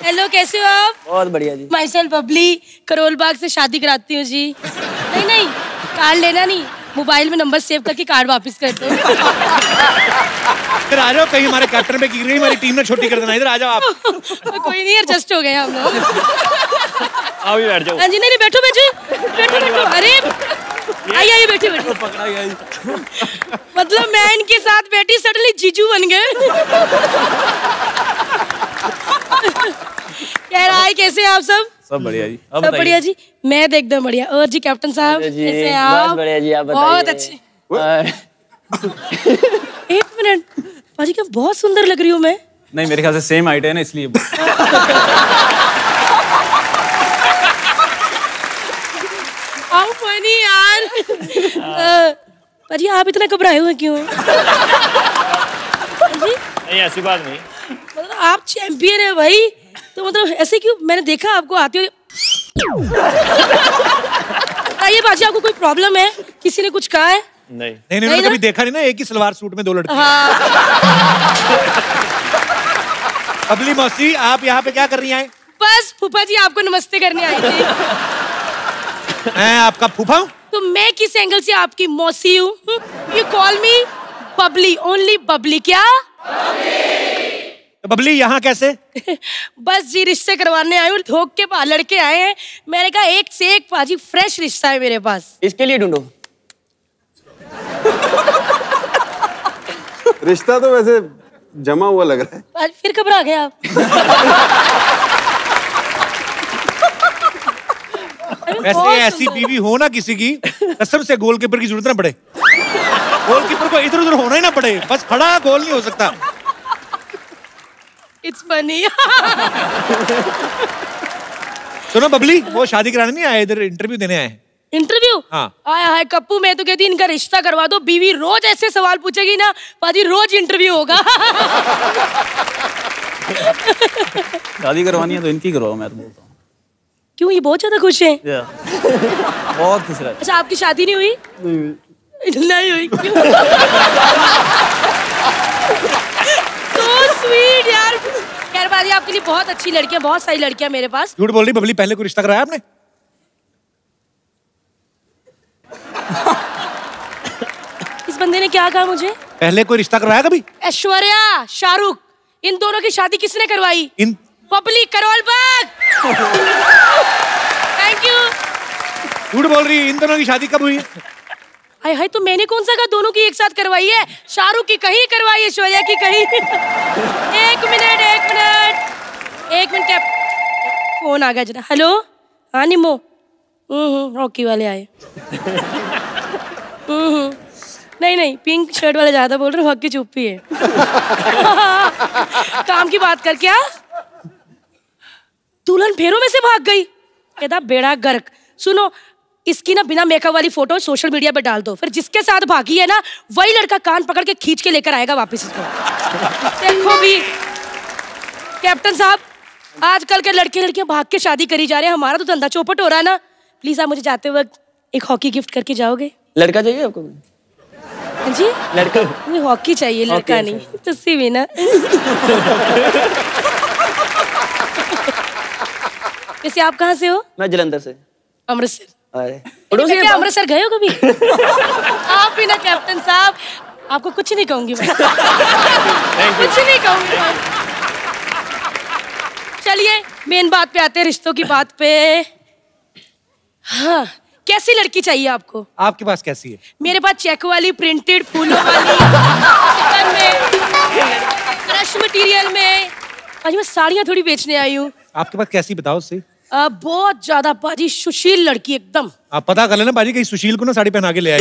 हेलो, कैसे हो आप? बहुत बढ़िया जी। माई सेल्फ बबली, करोल बाग से शादी कराती हूँ जी। नहीं, कार्ड लेना नहीं, मोबाइल में नंबर सेव करके कार्ड वापस कर दो। फिर आ जाओ, कहीं हमारे कैप्टन पे गिर गई, हमारी टीम ने छोटी कर देना। इधर आ जाओ आप। कोई नहीं, एडजस्ट हो गए हम लोग। आओ भी बैठ जाओ। हाँ जी, नहीं बैठो। अरे आइए बैठे। पकड़ा गया। मतलब मैं इनके साथ बैठी, सडनली जीजू बन गए। कह रहा है, कैसे हैं आप सब? सब बढ़िया जी। सब बढ़िया जी, मैं एकदम बढ़िया। और जी कैप्टन साहब कैसे हैं आप? बस बढ़िया जी, आप बताइए। बहुत अच्छे। एक मिनट पाजी, क्या बहुत सुंदर लग रही हूँ मैं? नहीं, मेरे ख्याल से सेम हाइट है ना, इसलिए। हाउ फनी यार। पाजी आप इतना घबराए हुए क्यों? नहीं, ऐसी बात नहीं। मतलब आप चैंपियन है भाई, तो मतलब ऐसे क्यों? मैंने देखा आपको आते हुए। बताइए बाजी, आपको कोई प्रॉब्लम है? किसी ने कुछ कहा है? नहीं, मैंने कभी देखा नहीं ना, एक ही सलवार सूट में दो लड़के। हाँ। बबली मौसी, आप यहाँ पे क्या कर रही हैं? बस फूफा जी आपको नमस्ते करने आई थी। मैं आपका फूफा हूँ? तो मैं किस एंगल से आपकी मौसी हूँ? You call me Babli, only Babli. क्या बबली यहाँ कैसे? बस जी रिश्ते करवाने आए हूँ, धोख के लड़के आए हैं। मैंने कहा एक से एक पाजी फ्रेश रिश्ता है मेरे पास। इसके लिए ढूंढो। रिश्ता तो वैसे जमा हुआ लग रहा है। आज फिर घबरा गए आप। वैसे ऐसी बीवी हो ना किसी की, कसम से गोलकीपर की जरूरत ना पड़े। गोलकीपर को इधर उधर होना ही ना पड़े, बस खड़ा गोल नहीं हो सकता। It's funny. सुनो बबली, वो शादी कराने नहीं आए, इधर इंटरव्यू देने आए हैं। इंटरव्यू? हाँ। आया है कप्पू, मैं तो कहती इनका रिश्ता करवा दो। बीवी रोज ऐसे सवाल पूछेगी ना पाजी, रोज इंटरव्यू होगा। शादी करवानी है तो इनकी करवाओ, मैं तो बोलता हूँ। क्यों, ये बहुत ज्यादा खुश है? बहुत खुश रहा। अच्छा, आपकी शादी नहीं हुई? नहीं हुई। क्यों? So sweet यार। खैर बाजी, आपके लिए बहुत अच्छी लड़कियां, बहुत सारी लड़कियां मेरे पास। झूठ बोल रही बबली, पहले कोई रिश्ता कराया आपने? इस बंदे ने क्या कहा मुझे? पहले कोई रिश्ता करवाया कभी? ऐश्वर्या, शाहरुख, इन दोनों की शादी किसने करवाई? इन बबली, करोल बाग। Thank you. झूठ बोल रही है, इन दोनों की शादी कब हुई? हाय हाय, तो मैंने कौन सा कहा दोनों की एक साथ करवाई है? शाहरुख की कहीं करवाई, ऐश्वर्या की कहीं। एक मिनट कैप, फोन आ गया जरा। हेलो, हाँ निमो। हॉकी वाले आए। नहीं, पिंक शर्ट वाले ज्यादा बोल रहे, हॉकी चुप्पी है। काम की बात कर। क्या दुल्हन फेरों में से भाग गई? कहता बेड़ा गर्क। सुनो, इसकी ना बिना मेकअप वाली फोटो सोशल मीडिया पे डाल दो, फिर जिसके साथ भागी है ना वही लड़का कान पकड़ के खींच के लेकर आएगा वापस इसको। देखो भी कैप्टन साहब, आजकल के लड़के लड़कियां भाग के शादी करी जा रहे हैं, हमारा तो धंधा चौपट हो रहा है ना। प्लीज आप मुझे जाते वक्त एक हॉकी गिफ्ट करके जाओगे? लड़का चाहिए आपको? जी लड़का? मुझे हॉकी चाहिए, लड़का नहीं। तुझसे भी ना। वैसे आप कहाँ से हो? मैं जलंधर से। अमृतसर। अरे क्या अमृतसर गए हो कभी? आप भी ना कैप्टन साहब, आपको कुछ नहीं कहूंगी मैं। कुछ नहीं कहूंगी। चलिए मेन बात पे आते हैं, रिश्तों की बात पे। हाँ, कैसी लड़की चाहिए आपको? आपके पास कैसी है? मेरे पास चेक वाली, प्रिंटेड फूलों वाली, चिकन में, क्रश मटेरियल में। आज मैं साड़ियाँ थोड़ी बेचने आई हूँ। आपके पास कैसी बताओ सही? बहुत ज्यादा पाजी, सुशील लड़की एकदम। आप पता कर लेना पाजी, कहीं सुशील को ना साड़ी पहना के ले आई।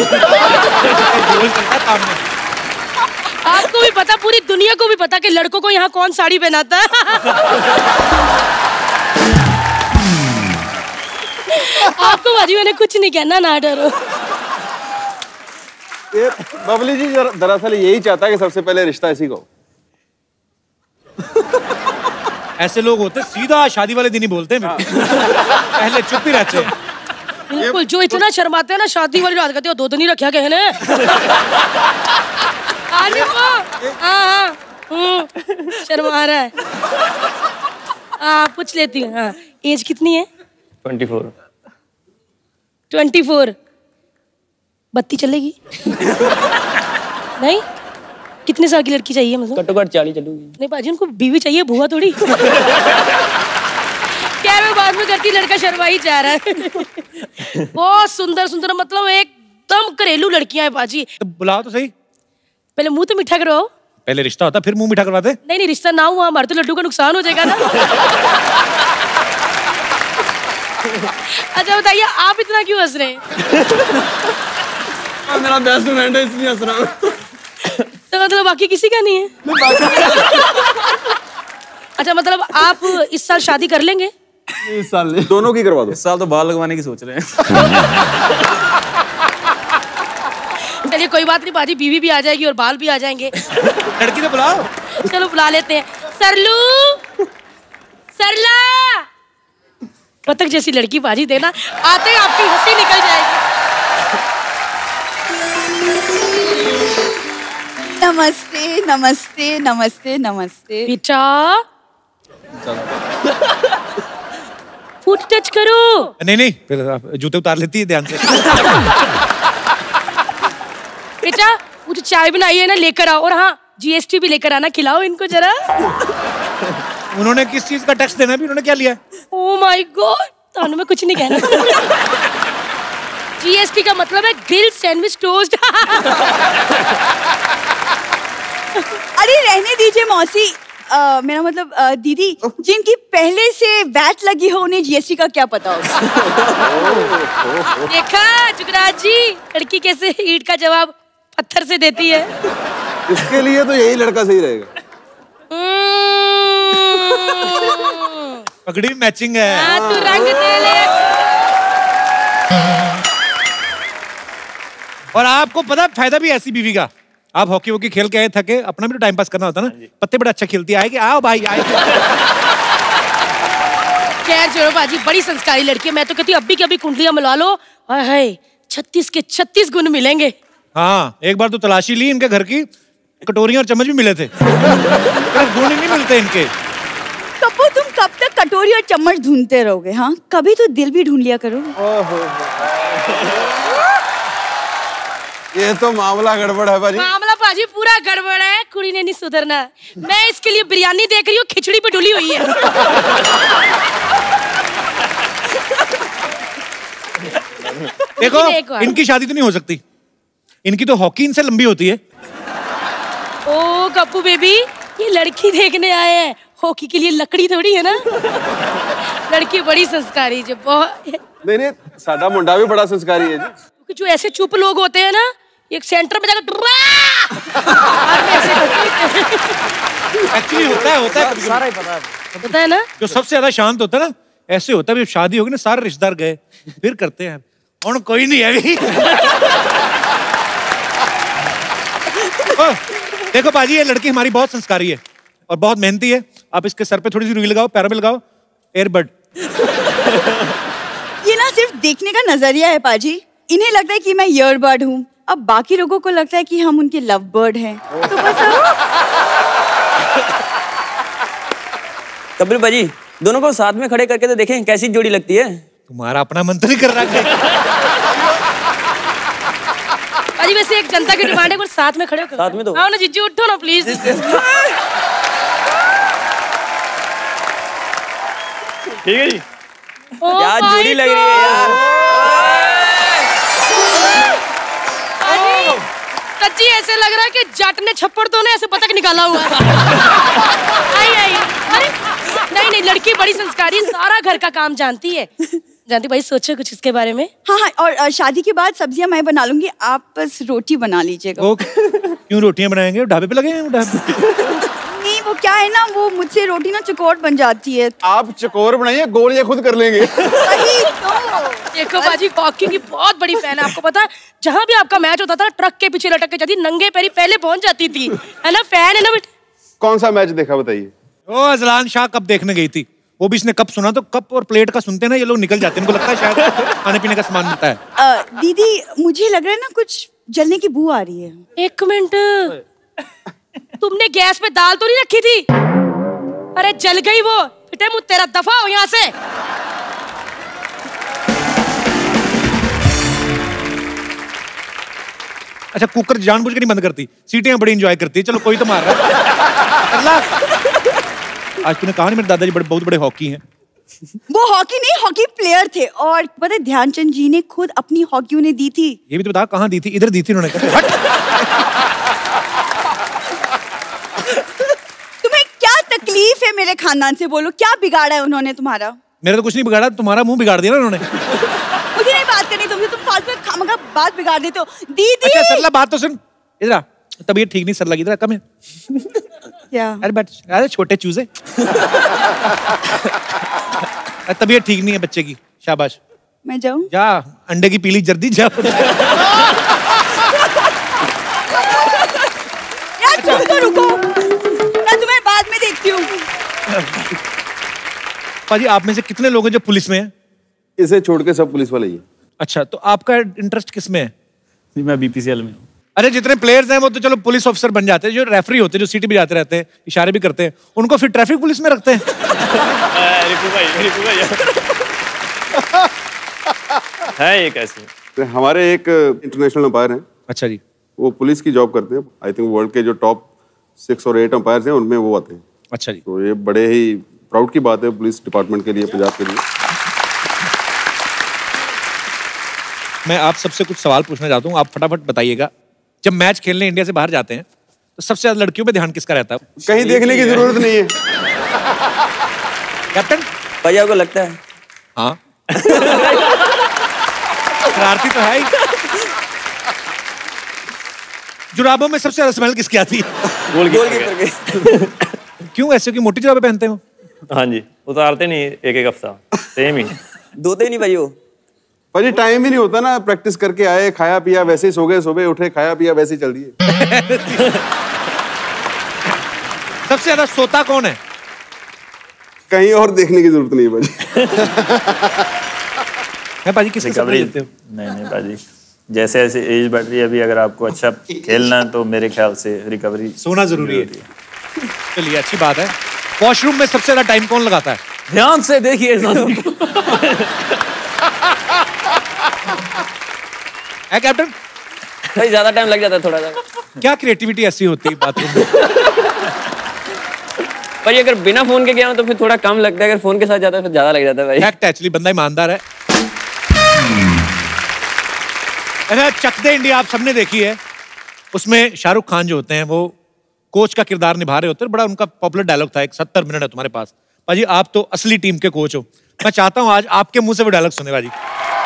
आपको भी पता, पूरी दुनिया को भी पता कि लड़कों को यहाँ कौन साड़ी पहनाता है। आपको बाजी मैंने कुछ नहीं कहना, ना डरो। बबली जी दरअसल यही चाहता है कि सबसे पहले रिश्ता इसी को। ऐसे लोग होते सीधा शादी वाले दिन ही बोलते हैं, पहले चुप ही रहते हैं। बिल्कुल, जो इतना शर्माते हैं ना शादी वाली रात कहते हो 2 दिन ही रखा गया है। शर्मा रहा है। पूछ लेती हूँ। हाँ, एज कितनी है? 24। 24। बत्ती चलेगी? नहीं? कितने साल की लड़की चाहिए मतलब? घट्टो घट्ट 40 चलूगी। नहीं बाजी, उनको बीवी चाहिए, बुआ थोड़ी। क्या मैं बाद में करती, लड़का शर्मा ही जा रहा है। बहुत सुंदर सुंदर, मतलब एकदम घरेलू लड़कियां हैं बाजी। तो बुलाओ तो सही। पहले मुंह तो मीठा करवाओ। पहले रिश्ता होता फिर मुंह मीठा करवाते। नहीं नहीं, रिश्ता ना हुआ हमारे तो लड्डू का नुकसान हो जाएगा ना। अच्छा बताइए, आप इतना क्यों हंस रहे हैं? मेरा बेस्ट फ्रेंड है इसलिए हंस रहा हूं। तो मतलब बाकी किसी का नहीं है? अच्छा मतलब आप इस साल शादी कर लेंगे? इस साल नहीं, दोनों की करवा दो। इस साल तो बाल लगवाने की सोच रहे हैं। चलिए कोई बात नहीं बाजी, बीवी भी आ जाएगी और बाल भी आ जाएंगे। लड़की तो बुलाओ। चलो बुला लेते हैं। सरलू, सरला, बतख जैसी लड़की बाजी देना, आते ही आपकी हंसी निकल जाएगी। नमस्ते नमस्ते नमस्ते नमस्ते। बेटा फुट टच करो। नहीं नहीं, फिर आप जूते उतार लेती है ध्यान से। बेटा मुझे चाय बनाई है ना, लेकर आओ। और हाँ, जीएसटी भी लेकर आना, खिलाओ इनको जरा। उन्होंने किस चीज का टैक्स देना भी, उन्होंने क्या लिया? ओह माय गॉड, तो मैं कुछ नहीं कहना। जीएसटी का मतलब है ग्रिल सैंडविच टोस्ट। अरे रहने दीजिए मौसी, मेरा मतलब दीदी, जिनकी पहले से वैट लगी हो उन्हें जीएसटी का क्या पता होगा। देखा जुगराज जी, लड़की कैसे ईंट का जवाब पत्थर से देती है। इसके लिए तो यही लड़का सही रहेगा। पगड़ी मैचिंग है। हाँ, तू रंग दे ले। और आपको पता फायदा भी ऐसी बीवी का, आप हॉकी वॉकी खेल के आए थके, अपना भी तो टाइम पास करना होता ना। पत्ते बड़ा अच्छा खेलती है, आओ भाई आए। खैर छोड़ो बाजी, बड़ी संस्कारी लड़की है। मैं तो कहती हूँ अभी की अभी कुंडलियां मिला लो, हाय 36 के 36 गुण मिलेंगे। हाँ, एक बार तो तलाशी ली इनके घर की, कटोरियां और चम्मच भी मिले थे। गुण नहीं मिलते इनके। कपू, तुम कब तक कटोरी और चम्मच ढूंढते रहोगे? हाँ, कभी तो दिल भी ढूंढ लिया करो। ये तो मामला गड़बड़ है भाजी। मामला बाजी पूरा गड़बड़ है, कुड़ी ने नहीं सुधरना। मैं इसके लिए बिरयानी देख रही हूँ, खिचड़ी पे डुली हुई है। देखो इनकी शादी तो नहीं हो सकती, इनकी तो हॉकी इनसे लंबी होती है। ओ कप्पू बेबी, ये लड़की देखने आए हैं, हॉकी के लिए लकड़ी थोड़ी है ना। लड़की बड़ी संस्कारी जो बहुत। नहीं नहीं, साडा मुंडा भी बड़ा संस्कारी है जी। क्योंकि जो ऐसे चुप लोग होते हैं ना, एक सेंटर में जाकर एक्चुअली होता है सारा ही पता है ना। जो सबसे ज्यादा शांत होता है ना, ऐसे होता है। शादी होगी ना, सारे रिश्तेदार गए, फिर करते हैं। और कोई नहीं है अभी। देखो बाजी, ये लड़की हमारी बहुत संस्कारी है और बहुत मेहनती है। आप इसके सर पे थोड़ी सी रुई लगाओ, पैरों पे लगाओ एयरबड। ये ना सिर्फ देखने का नजरिया है पाजी। इन्हें लगता है कि मैं ईयरबड हूँ, अब बाकी लोगों को लगता है कि हम उनके लव बर्ड हैं। तो बस कपिल भाजी, दोनों को साथ में खड़े करके तो देखें कैसी जोड़ी लगती है। तुम्हारा अपना मन तो नहीं कर रहा भाजी? वैसे एक जनता की डिमांड है, पर साथ में खड़े हो। साथ में तो आओ ना जीजू, उठो ना प्लीज। ठीक है जी। क्या जोड़ी लग रही है यार। सच्ची ऐसे लग रहा है कि जट ने छप्पड़ तो ऐसे बतख निकाला हुआ है। आई। अरे नहीं नहीं, लड़की बड़ी संस्कारी, सारा घर का काम जानती है। जानती भाई, सोचो कुछ इसके बारे में। हाँ, और शादी के बाद सब्जियां मैं बना लूंगी, आप बस रोटी बना लीजिएगा। क्यों रोटियां बनाएंगे? ढाबे पे लगे हैं ढाबे। नहीं, वो क्या है ना, वो मुझसे रोटी ना चकोर बन जाती है। आप चकोर बनाइए, गोल ये खुद कर लेंगे। वही तो। देखो बाजी, हॉकी की बहुत बड़ी फैन है। आपको पता है, जहाँ भी आपका मैच होता था, ट्रक के पीछे लटक के जाती, नंगे पैरी पहले पहुंच जाती थी, है ना। फैन है ना बेटा। कौन सा मैच देखा बताइए? ओ अजलान शाह कप देखने गई थी, वो भी इसने कप सुना तो कप और प्लेट का सुनते ना ये लोग निकल जाते हैं। इनको लगता है शायद खाने पीने का सामान मिलता है। दीदी, मुझे लग रहा है ना कुछ जलने की बू आ रही है। एक मिनट, तुमने गैस पे दाल तो नहीं रखी थी? अरे जल गई वो, पिटे मुझ तेरा, दफा हो यहाँ से। अच्छा, कुकर जानबूझ के नहीं बंद करती, सीटियां बड़ी एंजॉय करती है। चलो कोई तो मार रहा है। आज तूने कहा नहीं मेरे दादाजी बहुत बड़े हॉकी हैं। वो हॉकी नहीं, हॉकी प्लेयर थे। और पता है ध्यानचंद जी ने खुद अपनी हॉकी उन्हें दी थी। ये भी तो बता कहाँ दी थी? इधर दी थी उन्होंने। तुम्हें क्या तकलीफ है मेरे खानदान से? बोलो, क्या बिगाड़ा है उन्होंने तुम्हारा? मेरा तो कुछ नहीं बिगाड़ा, तुम्हारा मुंह बिगाड़ दिया ना उन्होंने। मुझे नहीं बात करनी तुमसे, तुम फालतू में खामखा बात बिगाड़ देते हो। दीदी अच्छा सरला बात तो सुन, इधर आ। तबीयत ठीक नहीं सरला की, इधर आ, कम है। क्या? अरे बैठ, अरे छोटे चूजे। तबीयत ठीक नहीं है बच्चे की, शाबाश। मैं जाऊं? जा, अंडे की पीली जर्दी जा। यार तुम तो रुको, मैं तुम्हें बाद में देखती हूँ। पाजी आप में से कितने लोग हैं जो पुलिस में हैं? इसे छोड़ के सब पुलिस वाले ही हैं। अच्छा, तो आपका इंटरेस्ट किस में है? मैं बीपीसीएल में हूँ। अरे जितने प्लेयर्स हैं वो तो चलो पुलिस ऑफिसर बन जाते हैं, जो रेफरी होते हैं, जो सीटी बजाते रहते हैं, इशारे भी करते हैं, उनको फिर ट्रैफिक पुलिस में रखते हैं। है ये कैसे? हमारे एक इंटरनेशनल अंपायर हैं। अच्छा जी। वो पुलिस की जॉब करते हैं। आई थिंक वर्ल्ड के जो टॉप 6 और 8 अंपायर्स हैं उनमें वो आते हैं। अच्छा जी। तो ये बड़े ही प्राउड की बात है पुलिस डिपार्टमेंट के लिए, पंजाब के लिए। मैं आप सबसे कुछ सवाल पूछना चाहता हूँ, आप फटाफट बताइएगा। जब मैच खेलने इंडिया से बाहर जाते हैं तो सबसे ज्यादा लड़कियों पे ध्यान किसका रहता है? कहीं देखने की जरूरत नहीं है। कैप्टन भैया को लगता है। हाँ शरारती तो है ही। जुराबों में सबसे ज्यादा स्मेल किसकी आती है? गोलकीपर के। क्यों ऐसे की मोटी जुराबें पहनते हो? हाँ जी, उतारते नहीं एक हफ्ता, सेम ही धोते नहीं भाई वो। भाई टाइम ही नहीं होता ना, प्रैक्टिस करके आए, खाया पिया वैसे ही सो गए, सुबह उठे खाया पिया वैसे ही चल दिए। सबसे ज्यादा सोता कौन है? कहीं और देखने की जरूरत नहीं है पाजी। किसके सामने खेलते हो? नहीं पाजी, जैसे जैसे एज बढ़ रही है, अभी अगर आपको अच्छा खेलना है तो मेरे ख्याल से रिकवरी सोना जरूरी है। चलिए अच्छी बात है। वॉशरूम में सबसे ज्यादा टाइम कौन लगाता है? ध्यान से देखिए। है कैप्टन? भाई ज्यादा टाइम लग जाता है थोड़ा सा। क्या क्रिएटिविटी ऐसी होती है बाथरूम में? भाई अगर बिना फोन के गया हो तो फिर थोड़ा कम लगता है, अगर फोन के साथ जाता है फिर ज्यादा लग जाता है भाई। फैक्ट, एक्चुअली बंदा ईमानदार है। अच्छा, चक दे इंडिया आप सबने देखी है, उसमें शाहरुख खान जो होते हैं वो कोच का किरदार निभा रहे होते हैं। बड़ा उनका पॉपुलर डायलॉग था, एक 70 मिनट है तुम्हारे पास। पाजी आप तो असली टीम के कोच हो, मैं चाहता हूं आज आपके मुंह से वो डायलॉग सुने बाजी।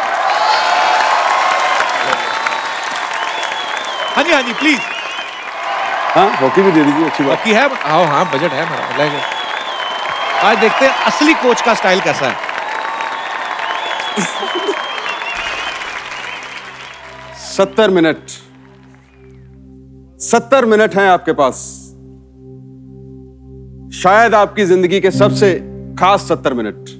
हाँ जी, हाँ जी प्लीज। हाँ हॉकी भी दे दीजिए, अच्छी बात। हॉकी है? हाँ हाँ बजट है हमारा। आज देखते हैं असली कोच का स्टाइल कैसा है। 70 मिनट 70 मिनट हैं आपके पास, शायद आपकी जिंदगी के सबसे खास 70 मिनट।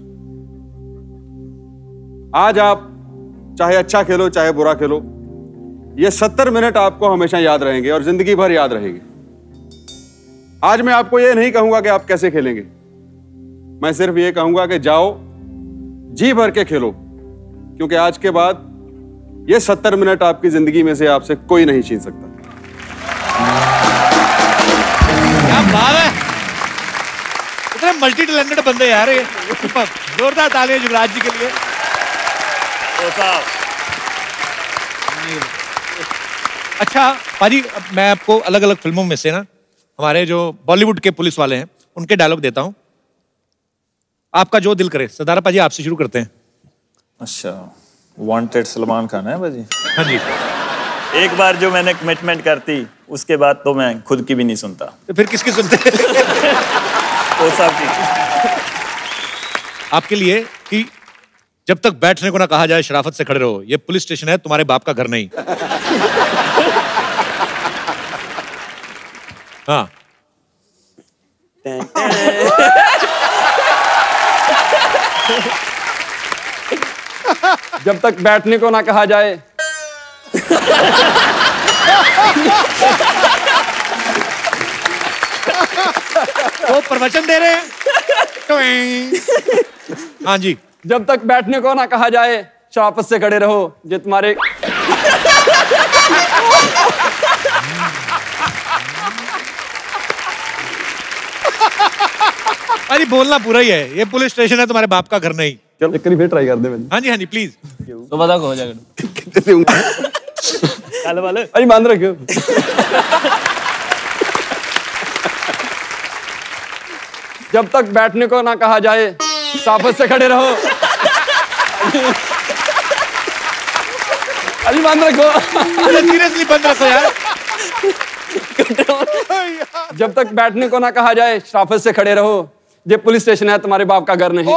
आज आप चाहे अच्छा खेलो चाहे बुरा खेलो, ये 70 मिनट आपको हमेशा याद रहेंगे और जिंदगी भर याद रहेंगे। आज मैं आपको ये नहीं कहूंगा कि आप कैसे खेलेंगे, मैं सिर्फ ये कहूंगा कि जाओ जी भर के खेलो, क्योंकि आज के बाद ये 70 मिनट आपकी जिंदगी में से आपसे कोई नहीं छीन सकता। क्या बात है, इतने मल्टी टैलेंटेड बंदे यार ये। जोरदार तालियां जुगराज जी के लिए। अच्छा पाजी, मैं आपको अलग अलग फिल्मों में से ना हमारे जो बॉलीवुड के पुलिस वाले हैं उनके डायलॉग देता हूं, आपका जो दिल करे। सरदारा पाजी आपसे शुरू करते हैं। अच्छा, वांटेड सलमान खान है भाजी? हाँ जी। एक बार जो मैंने कमिटमेंट करती उसके बाद तो मैं खुद की भी नहीं सुनता। तो फिर किसकी सुनते? वो साहब की। आपके लिए कि जब तक बैठने को ना कहा जाए शराफत से खड़े रहो, ये पुलिस स्टेशन है, तुम्हारे बाप का घर नहीं। हाँ जब तक बैठने को ना कहा जाए। वो प्रवचन दे रहे हैं। हाँ जी। जब तक बैठने को ना कहा जाए शराफत से खड़े रहो, जो तुम्हारे अरे बोलना पूरा ही है, ये पुलिस स्टेशन है, तुम्हारे बाप का घर नहीं। चल एक फिर ट्राई कर दे मैंने। हाँ जी प्लीज। तो बता हो जाएगा। चल वाले अरे बांध रखो। जब तक बैठने को ना कहा जाए शराफत से खड़े रहो। अरे बांध रखो। सीरियसली बंद रखो यार। जब तक बैठने को ना कहा जाए शराफत से खड़े रहो, ये पुलिस स्टेशन है, तुम्हारे बाप का घर नहीं।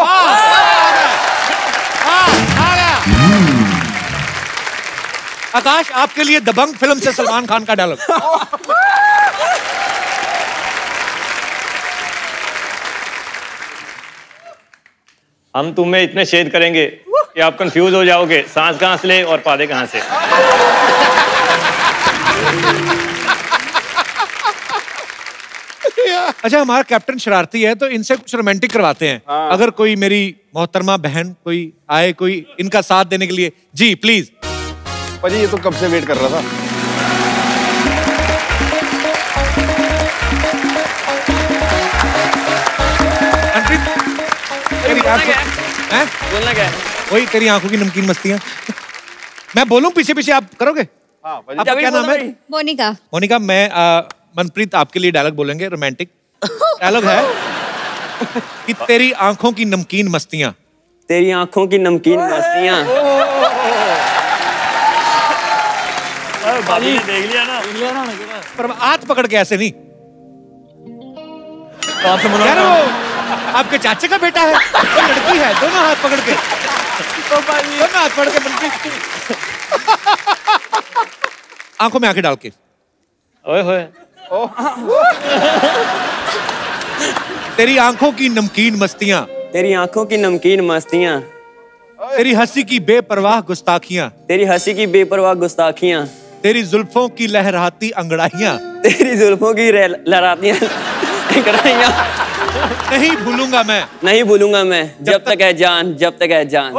आकाश, आपके लिए दबंग फिल्म से सलमान खान का डायलॉग। हम तुम्हें इतने शेड करेंगे कि आप कंफ्यूज हो जाओगे, सांस कहां से ले और पादे कहां से। अच्छा, हमारा कैप्टन शरारती है तो इनसे कुछ रोमांटिक करवाते हैं। अगर कोई मेरी मोहतरमा बहन कोई आए, कोई इनका साथ देने के लिए। जी प्लीज। पाजी ये तो कब से वेट कर रहा था। बोलना क्या है? वही तेरी आंखों की नमकीन मस्तियां। मैं बोलूं पीछे पीछे, आप करोगे? आपका क्या नाम है? मोनिका। मोनिका, मैं मनप्रीत आपके लिए डायलॉग बोलेंगे, रोमांटिक डायलॉग है कि तेरी आंखों की नमकीन मस्तियां। तेरी आंखों की नमकीन मस्तियां। भाभी ने देख लिया ना। पर हाथ पकड़ के ऐसे नहीं यार, वो आपके चाचे का बेटा है, वो लड़की है, दोनों हाथ पकड़ के, दोनों हाथ पकड़ के मनप्रीत। आंखों में आंखें डाल के। ओए होए। तेरी आंखों की नमकीन मस्तियां। तेरी आंखों की नमकीन मस्तियां। तेरी हंसी की बेपरवाह गुस्ताखियां। तेरी हंसी की बेपरवाह गुस्ताखियां। तेरी जुल्फों की लहराती अंगड़ाइयां। तेरी जुल्फों की लहराती अंगड़ाइयां। नहीं भूलूंगा मैं। नहीं भूलूंगा मैं, जब तक है जान, जब तक है जान।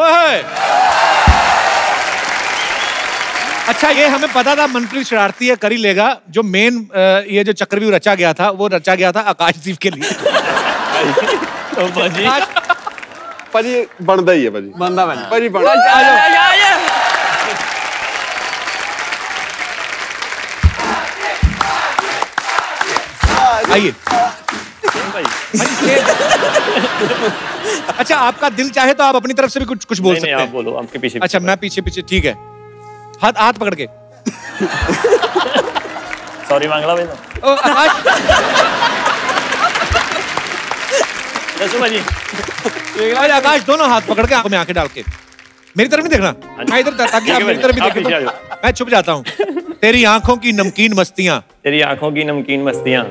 अच्छा, ये हमें पता था मनप्रीत शरारती है, कर ही लेगा। जो मेन ये जो चक्रव्यूह रचा गया था, वो रचा गया था आकाशदीप के लिए। पाजी बनता ही है पाजी। बनता बना। पाजी बन। आइए। अच्छा, आपका दिल चाहे तो आप अपनी तरफ से भी कुछ बोल सकते हैं। आप बोलो, आपके पीछे। अच्छा, मैं पीछे पीछे, ठीक है। हाथ पकड़ के। सॉरी मांगला भाई। आकाश, दोनों हाथ पकड़ के आंखों में आंखें डाल के। मेरी तरफ नहीं देखना, मैं इधर, ताकि आप मेरी तरफ भी देखें। मैं छुप जाता हूँ। तेरी आंखों की नमकीन मस्तियां। तेरी आंखों की नमकीन मस्तियां।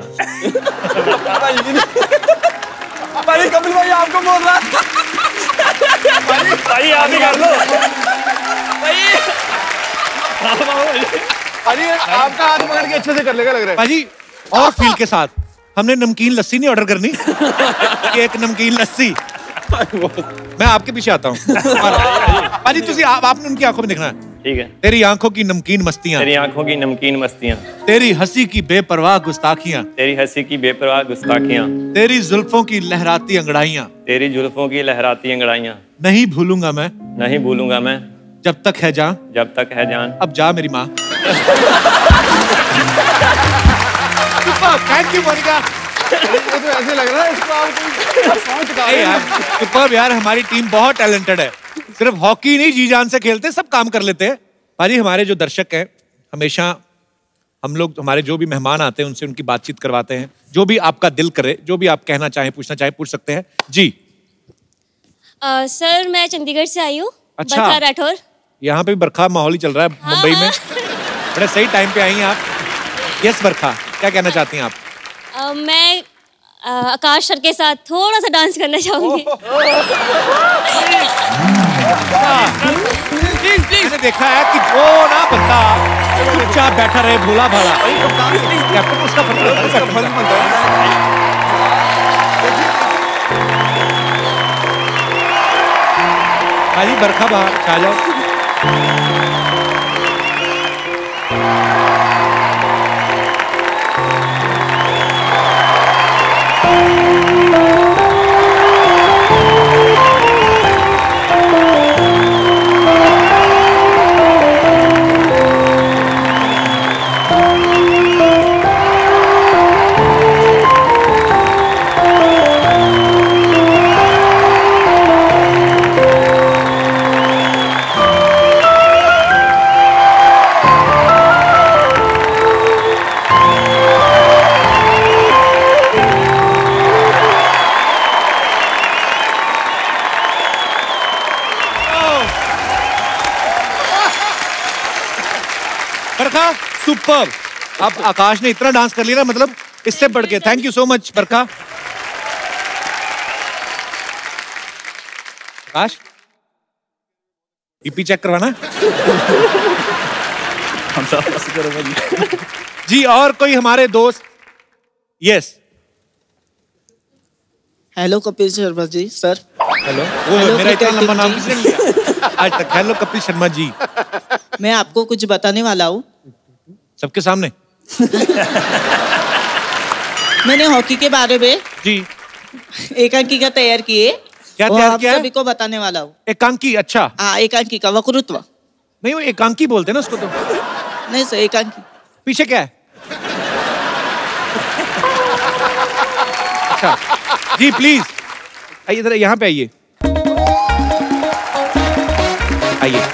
भाई कपिल भाई आपको बोल रहा। भाई आप ही कर लो। अरे आपका हाथ पकड़ के अच्छे से कर लेगा लग रहा है। पाजी, और फील के साथ हमने नमकीन लस्सी नहीं ऑर्डर करनी। एक नमकीन लस्सी। मैं आपके पीछे आता हूँ। पाजी, तुसी आपने उनकी आंखों में देखना है। ठीक है। तेरी आंखों की नमकीन मस्तियां। तेरी आंखों की नमकीन मस्तियां। तेरी हंसी की बेपरवाह गुस्ताखियां। तेरी हंसी की बेपरवाह गुस्ताखियां। तेरी जुल्फों की लहराती अंगड़ाइयां। तेरी जुल्फों की लहराती अंगड़ाइयां। नहीं भूलूंगा मैं। नहीं भूलूंगा मैं, जब तक है जान। जब तक है जान। अब जा मेरी माँ। Thank you Monica. ये तो ऐसे लग रहा है इसको आप सुपर्ब यार, हमारी टीम बहुत टैलेंटेड है। सिर्फ हॉकी नहीं, जी जान से खेलते, सब काम कर लेते हैं। पाजी, हमारे जो दर्शक हैं, हमेशा हम लोग, हमारे जो भी मेहमान आते हैं उनसे उनकी बातचीत करवाते हैं। जो भी आपका दिल करे, जो भी आप कहना चाहें, पूछना चाहें, पूछ सकते हैं। जी सर, मैं चंडीगढ़ से आई हूँ। अच्छा। बरखा राठौर। यहाँ पे भी बरखा माहौल ही चल रहा है मुंबई में। बड़े सही टाइम पे आई हैं आप। यस बरखा, क्या कहना चाहती हैं आप? मैं आकाश सर के साथ थोड़ा सा डांस करना चाहूंगी। मैंने देखा है कि वो ना बंदा चुपचाप बैठा रहे, भोला भाला। कैप्टन उसका फर्ज बनता है। हाजी बरखा बाहर आ जाओ। सुपर। अब आकाश ने इतना डांस कर लिया ना, मतलब इससे बढ़ के। Thank you so much Barkha. Akash EP check करवाना जी। और कोई हमारे दोस्त? Yes. Hello Kapil Sharma ji sir. Hello. वो मेरा इतना लंबा नाम किसने लिया आज तक? हेलो कपिल शर्मा जी। मैं आपको कुछ बताने वाला हूँ सबके सामने। मैंने हॉकी के बारे में जी एकांकिका तैयार किए। क्या तैयार किया? सभी को बताने वाला हूँ। एकांकी? अच्छा हाँ, एकांकिका वक्तृत्व। नहीं, वो एकांकी बोलते हैं ना उसको तो। नहीं सर, एकांकी। पीछे क्या है? अच्छा जी प्लीज आइए इधर, यहाँ पे आइए। आइए।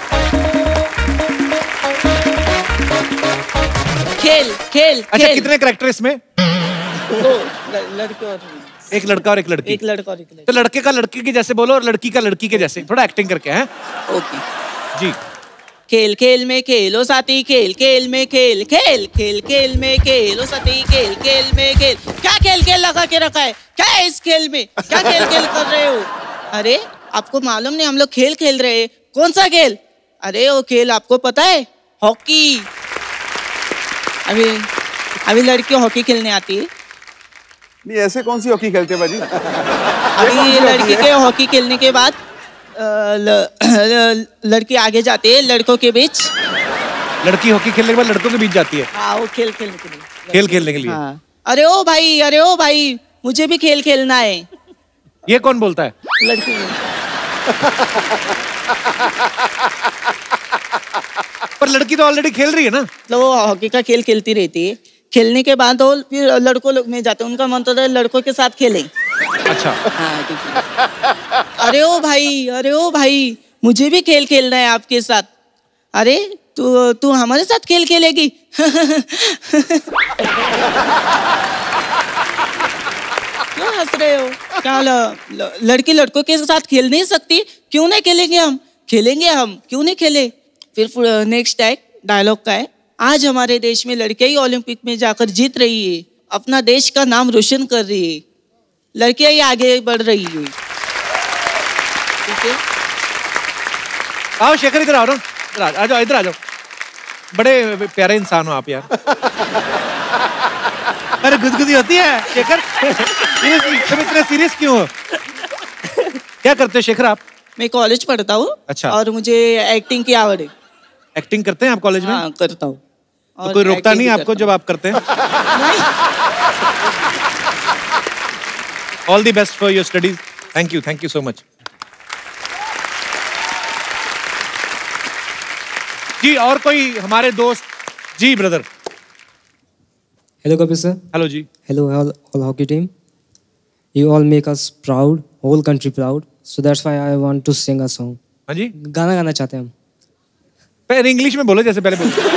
खेल खेल। अच्छा खेल। कितने कैरेक्टर इसमें? दो लड़के और एक लड़का और एक लड़की। एक लड़का और एक लड़की। तो लड़के का लड़के के जैसे बोलो और लड़की का लड़की के जैसे, थोड़ा एक्टिंग करके हैं। ओके जी। खेल खेल में खेलो साथी, खेल खेल में खेल खेल खेल खेल में खेलो साथी, खेल खेल में खेल। क्या खेल खेल लगा के रखा है? क्या है इस खेल में? क्या खेल खेल कर रहे हो? अरे आपको मालूम नहीं, हम लोग खेल खेल रहे हैं। कौन सा खेल? अरे वो खेल आपको पता है, हॉकी। अभी लड़की हॉकी खेलने आती है। नहीं, ऐसे कौन सी हॉकी खेलते हैं बाजी? अभी लड़की के हॉकी खेलने के बाद लड़की आगे जाती है लड़कों के बीच। लड़की हॉकी खेलने के बाद लड़कों के बीच जाती है? हाँ, वो खेल खेलने के लिए। खेल खेलने के लिए। हाँ। अरे ओ भाई मुझे भी खेल खेलना है। ये कौन बोलता है? लड़की। पर लड़की तो ऑलरेडी खेल रही है ना। मतलब वो हॉकी का खेल खेलती रहती है। खेलने के बाद वो फिर लड़कों में जाते हैं। उनका मन तो लड़कों के साथ खेलें। अच्छा। हाँ। अरे ओ भाई मुझे भी खेल खेलना है आपके साथ। अरे तू हमारे साथ खेल खेलेगी? क्यों हंस रहे हो? क्या लड़की लड़कों के साथ खेल नहीं सकती? क्यों नहीं खेलेंगे हम? खेलेंगे हम, क्यों नहीं खेले? फिर नेक्स्ट डायलॉग का है, आज हमारे देश में लड़कियां ही ओलंपिक में जाकर जीत रही है, अपना देश का नाम रोशन कर रही है, लड़कियां ही आगे बढ़ रही है। ठीक है, आओ शेखर इधर आओ ना, आ जाओ इधर आ जाओ। बड़े प्यारे इंसान हो आप यार। अरे गुदगुदी होती है शेखर। तुम इतने सीरियस क्यों हो? क्या करते हो शेखर आप? मैं कॉलेज पढ़ता हूँ। अच्छा। और मुझे एक्टिंग की आवड़ है। एक्टिंग करते हैं आप कॉलेज में? हाँ, करता हूँ। तो कोई रोकता नहीं आपको जब आप करते हैं? All the best for your studies. Thank you so much. जी और कोई हमारे दोस्त? जी brother. Hello Kapil sir. Hello जी। Hello all hockey team. You all make us proud, whole country proud. So that's why I want to sing a song. हाँ जी। गाना गाना चाहते हैं हम। पहले इंग्लिश में बोलो जैसे पहले बोलो।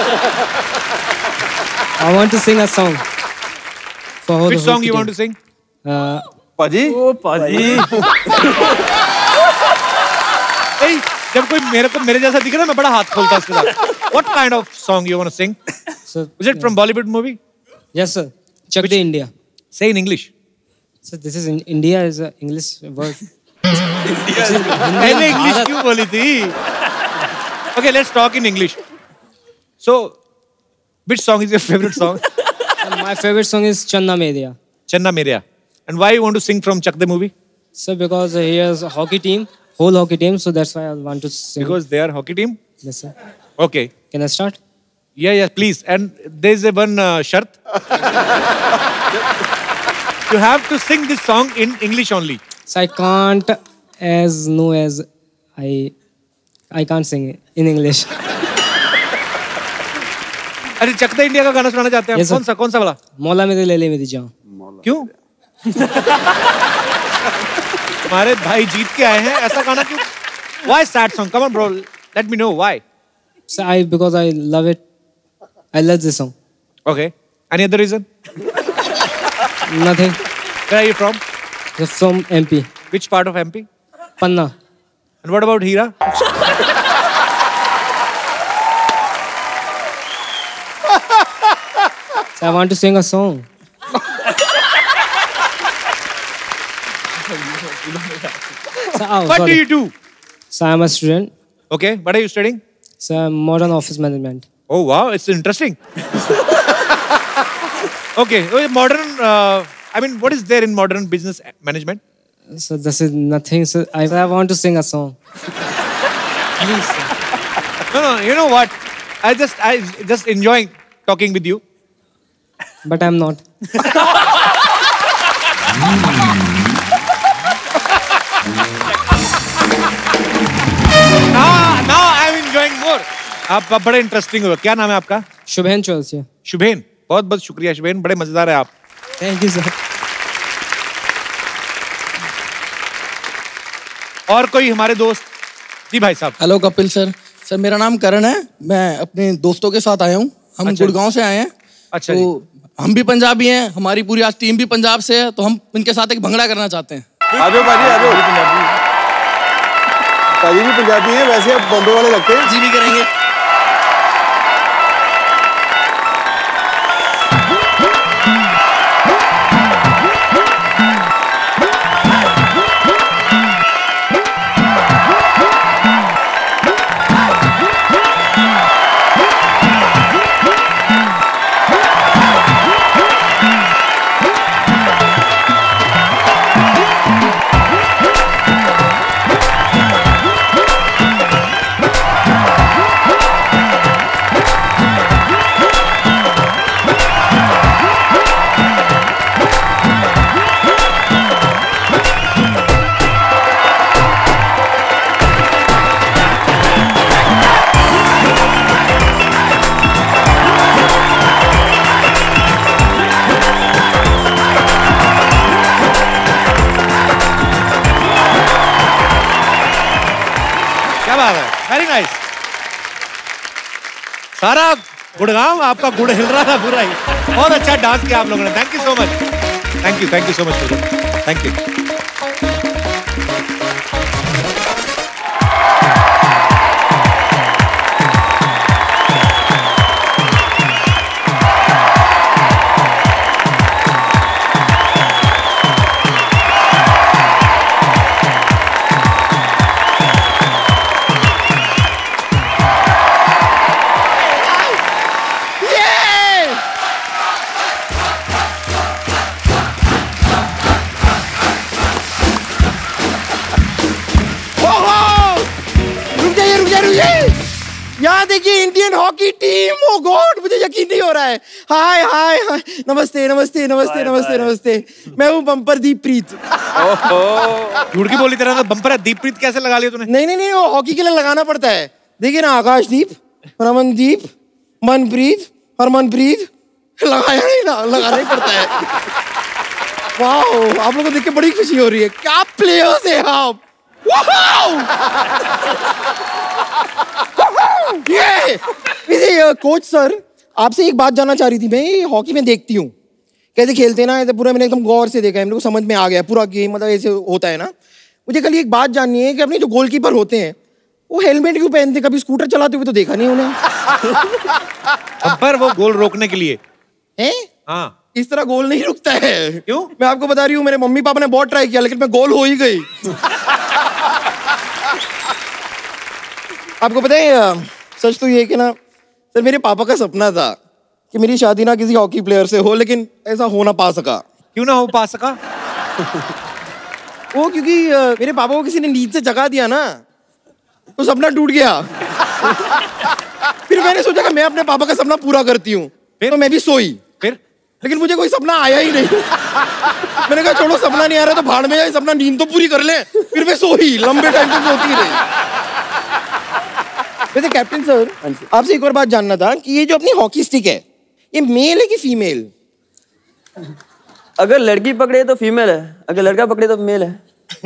I want to sing a song. For all Which song you want to sing? पाजी। ओ पाजी। जब कोई मेरे जैसा दिखे ना मैं बड़ा हाथ खोलता उसके साथ। What kind of song you want to sing? Sir, is it from Bollywood movie? Yes sir. Chak de India. Say in English. Sir, this is in India is an English word. पहले इंग्लिश क्यों बोली थी? Okay, let's talk in English. So, which song is your favorite song? My favorite song is Channa Media. Channa Media. And why you want to sing from Chak de movie? Sir, because here's a hockey team whole hockey team, so that's why I want to sing. Because they are hockey team? Yes, sir. Okay. Can I start? Yeah, please. And there's a one shart. You have to sing this song in English only. So I can't I can't sing in English. अरे चक दे इंडिया का गाना सुनाना चाहते हैं? Yes, sir. कौन सा वाला? मौला मेरे ले ले मेरी जान. क्यों? हमारे भाई जीत के आए हैं, ऐसा गाना क्यों? Why sad song? Come on, bro. Let me know why. So because I love it. I love this song. Okay. Any other reason? Nothing. Where are you from? Just from MP. Which part of MP? Panna. And what about Hira? So I want to sing a song. What do you do? So I'm a student. Okay. What are you studying? So I'm modern office management. Oh wow, it's interesting. Okay, modern. I mean, what is there in modern business management? So this is nothing. So I want to sing a song. Please. No. You know what? I just enjoying talking with you. But I'm not. Now I'm enjoying more. आप बड़े इंटरेस्टिंग हो. क्या नाम है आपका? शुभेन चौरसिया. शुभेन, बहुत बहुत शुक्रिया शुभेन, बड़े मजेदार है आप. Thank you sir. और कोई हमारे दोस्त? जी भाई साहब. Hello Kapil sir. सर मेरा नाम करण है. मैं अपने दोस्तों के साथ आया हूँ. हम गुड़गांव से आए हैं. अच्छा. तो हम भी पंजाबी हैं. हमारी पूरी आज टीम भी पंजाब से है. तो हम इनके साथ एक भंगड़ा करना चाहते हैं. आजो पाजी आजो. पाजी भी पंजाबी है, वैसे आप बॉम्बे वाले लगते हैं. जी भी करेंगे. सारा गुड़गांव आपका गुड़ हिल रहा था पूरा ही. बहुत अच्छा डांस किया आप लोगों ने. Thank you so much. Thank you so much. Thank you. यहाँ देखिए Indian hockey team. Oh God, मुझे यकीन नहीं हो रहा है. हाय हाय हाय. नमस्ते नमस्ते नमस्ते नमस्ते नमस्ते. मैं हूँ बम्पर दीपप्रीत. झूठ की बोली तरह बम्पर है. दीपप्रीत कैसे लगा लिया तूने? नहीं, वो हॉकी के लिए लगाना पड़ता है. देखिए ना, आकाशदीप, रमनदीप, मनप्रीत, हरमनप्रीत. लगाया नहीं ना, लगाना ही पड़ता है. वाह, आप लोगों को देख के बड़ी खुशी हो रही है. क्या प्लेयर्स है आप. ये कोच सर, आपसे एक बात जानना चाह रही थी. मैं हॉकी में देखती हूँ कैसे खेलते हैं ना, ऐसे पूरा मैंने एकदम गौर से देखा है. मेरे को समझ में आ गया पूरा गेम, मतलब ऐसे होता है ना. मुझे कल एक बात जाननी है कि अपने जो गोलकीपर होते हैं वो हेलमेट क्यों पहनते? कभी स्कूटर चलाते हुए तो देखा नहीं उन्हें. पर वो गोल रोकने के लिए है. हाँ, इस तरह गोल नहीं रुकता है. क्यों? मैं आपको बता रही हूँ, मेरे मम्मी पापा ने बहुत ट्राई किया लेकिन मैं गोल हो ही गई. आपको पता है, सच तो ये कि ना सर, मेरे पापा का सपना था कि मेरी शादी ना किसी हॉकी प्लेयर से हो, लेकिन ऐसा हो ना पा सका. क्यों ना हो पा सका? वो क्योंकि मेरे पापा को किसी ने नींद से जगा दिया ना, तो सपना टूट गया। फिर मैंने सोचा कि मैं अपने पापा का सपना पूरा करती हूँ, तो मैं भी सोई। फिर लेकिन मुझे कोई सपना आया ही नहीं। मैंने कहा छोड़ो, सपना नहीं आ रहा तो भाड़ में जाए, सपना नींद तो पूरी कर ले। फिर मैं सोई, लंबे टाइम तक सोती रही। वैसे कैप्टन सर, आपसे एक और बात जानना था कि ये जो अपनी हॉकी स्टिक है, ये मेल है कि फीमेल? अगर लड़की पकड़े तो फीमेल है, अगर लड़का पकड़े तो मेल है।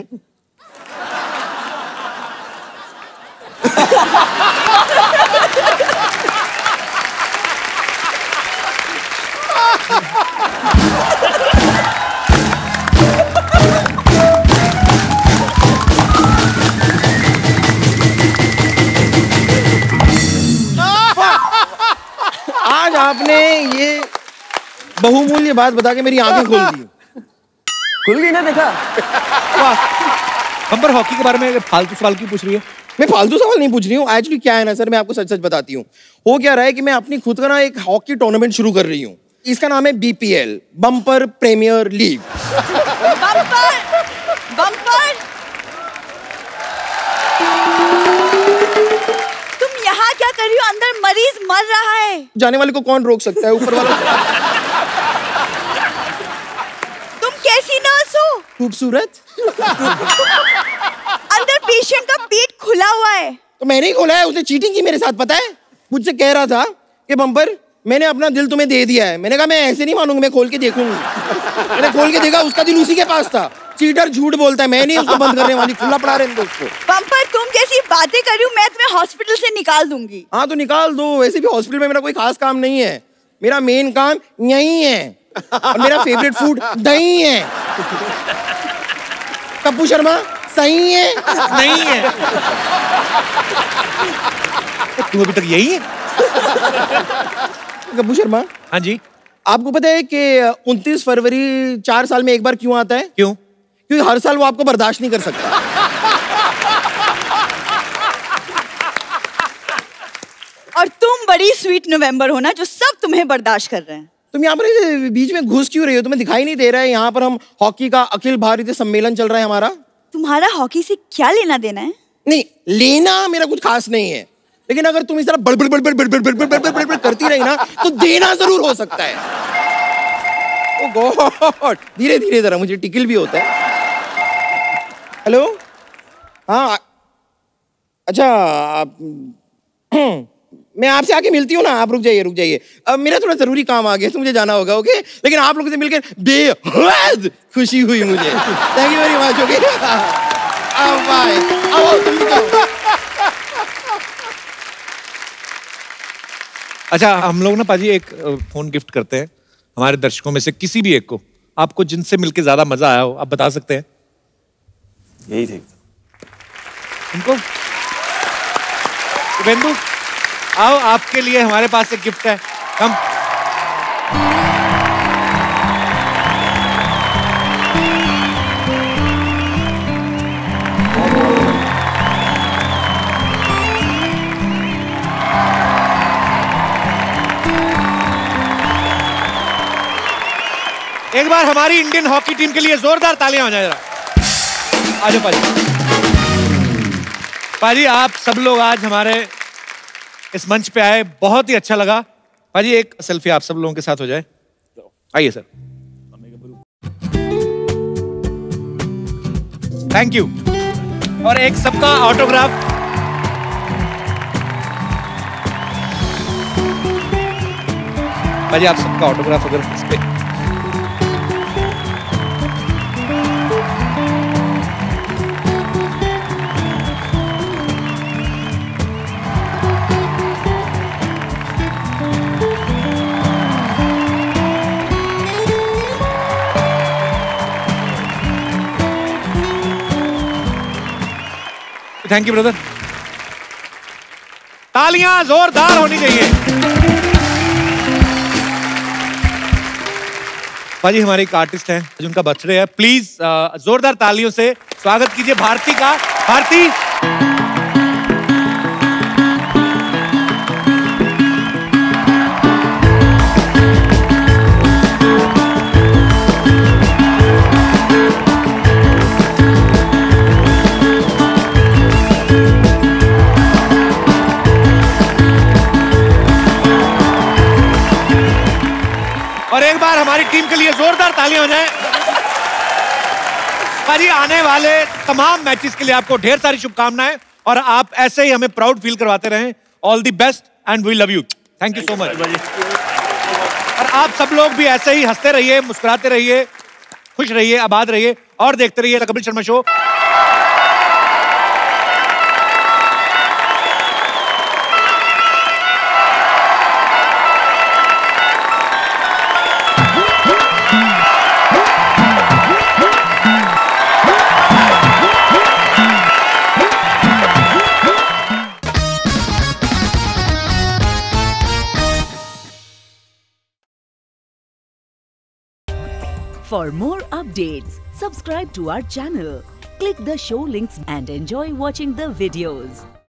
आज आपने ये बहुमूल्य बात बता के मेरी आंखें खोल दी। खुल गई ना, देखा? हम पर हॉकी के बारे में फालतू सवाल क्यों पूछ रही है? मैं फालतू सवाल नहीं पूछ रही हूँ। एक्चुअली क्या है ना सर, मैं आपको सच सच बताती हूँ। हो क्या रहा है कि मैं अपनी खुद का ना एक हॉकी टूर्नामेंट शुरू कर रही हूँ। इसका नाम है BPL, bumper premier league. Bumper bumper, तुम यहाँ क्या कर रही हो? अंदर मरीज मर रहा है। जाने वाले को कौन रोक सकता है? ऊपर वाला। तुम कैसी नर्स हो? खूबसूरत। अंदर पेशेंट का पेट खुला हुआ है। तो मैंने ही खोला है, उसने चीटिंग की मेरे साथ, पता है? मुझसे कह रहा था कि बम्पर मैंने अपना दिल तुम्हें दे दिया है। मैंने कहा मैं ऐसे नहीं मानूंगा, मैं खोल के देखूंगी। मैंने खोल के देखा, उसका दिल उसी के पास था। चीटर झूठ बोलता है, मैं नहीं उसको बंद करने वाली, खुला पड़ा रहे दोस्तों। बम्पर, तुम जैसी बातें कर रही हो, मैं तुम्हें हॉस्पिटल से निकाल दूंगी। हाँ तो निकाल दो, वैसे भी हॉस्पिटल में मेरा कोई खास काम नहीं है। मेरा मेन काम यही है, और मेरा फेवरेट फूड दही है। कपिल शर्मा सही है? नहीं है। तू अभी तक यही है? कपिल शर्मा। हाँ जी। आपको पता है कि 29 फरवरी 4 साल में एक बार क्यों आता है? क्यों? क्योंकि हर साल वो आपको बर्दाश्त नहीं कर सकता। और तुम बड़ी स्वीट नवंबर हो ना, जो सब तुम्हें बर्दाश्त कर रहे हैं। तुम यहाँ पर बीच में घुस क्यों रही हो? तुम्हें दिखाई नहीं दे रहा है यहाँ पर हम हॉकी का अखिल भारतीय सम्मेलन चल रहा है हमारा? तुम्हारा हॉकी से क्या लेना देना है? नहीं, लेना मेरा कुछ खास नहीं है, लेकिन अगर तुम इस तरह बड़ बड़ बड़ बड़ बड़ बड़ बड़ बड़ बड़ बड़ करती रही ना, तो देना जरूर हो सकता है। ओ गॉड, धीरे धीरे जरा, मुझे टिकल भी होता है। हेलो, हाँ अच्छा, मैं आपसे आके मिलती हूँ ना, आप रुक जाइए। अब मेरा थोड़ा जरूरी काम आ गया तो मुझे जाना होगा, ओके? लेकिन आप लोगों से मिलकर बेहद खुशी हुई मुझे। Thank you very much, okay? Bye. आओ तुम भी करो। अच्छा, हम लोग ना पाजी एक फोन गिफ्ट करते हैं हमारे दर्शकों में से किसी भी एक को। आपको जिनसे मिलके ज्यादा मजा आया हो, आप बता सकते हैं? यही थे उनको। बेंदु, आओ, आपके लिए हमारे पास एक गिफ्ट है। कम। एक बार हमारी इंडियन हॉकी टीम के लिए जोरदार तालियां हो जाए जरा। आजो पाजी, आप सब लोग आज हमारे इस मंच पे आए, बहुत ही अच्छा लगा। पाजी एक सेल्फी आप सब लोगों के साथ हो जाए, आइए सर। Thank you. और एक सबका ऑटोग्राफ। पाजी आप सबका ऑटोग्राफ अगर इस पे। Thank you brother. तालियां जोरदार होनी चाहिए। भाजी हमारे एक आर्टिस्ट हैं जिनका बर्थडे है, प्लीज जोरदार तालियों से स्वागत कीजिए भारती का। भारती। और एक बार हमारी टीम के लिए जोरदार तालियां हो जाएं। पाजी, आने वाले तमाम मैचेस के लिए आपको ढेर सारी शुभकामनाएं और आप ऐसे ही हमें प्राउड फील करवाते रहें। All the best and we love you. Thank you so much. और आप सब लोग भी ऐसे ही हंसते रहिए, मुस्कुराते रहिए, खुश रहिए, आबाद रहिए और देखते रहिए the Kapil Sharma show. For more updates, subscribe to our channel, click the show links and enjoy watching the videos.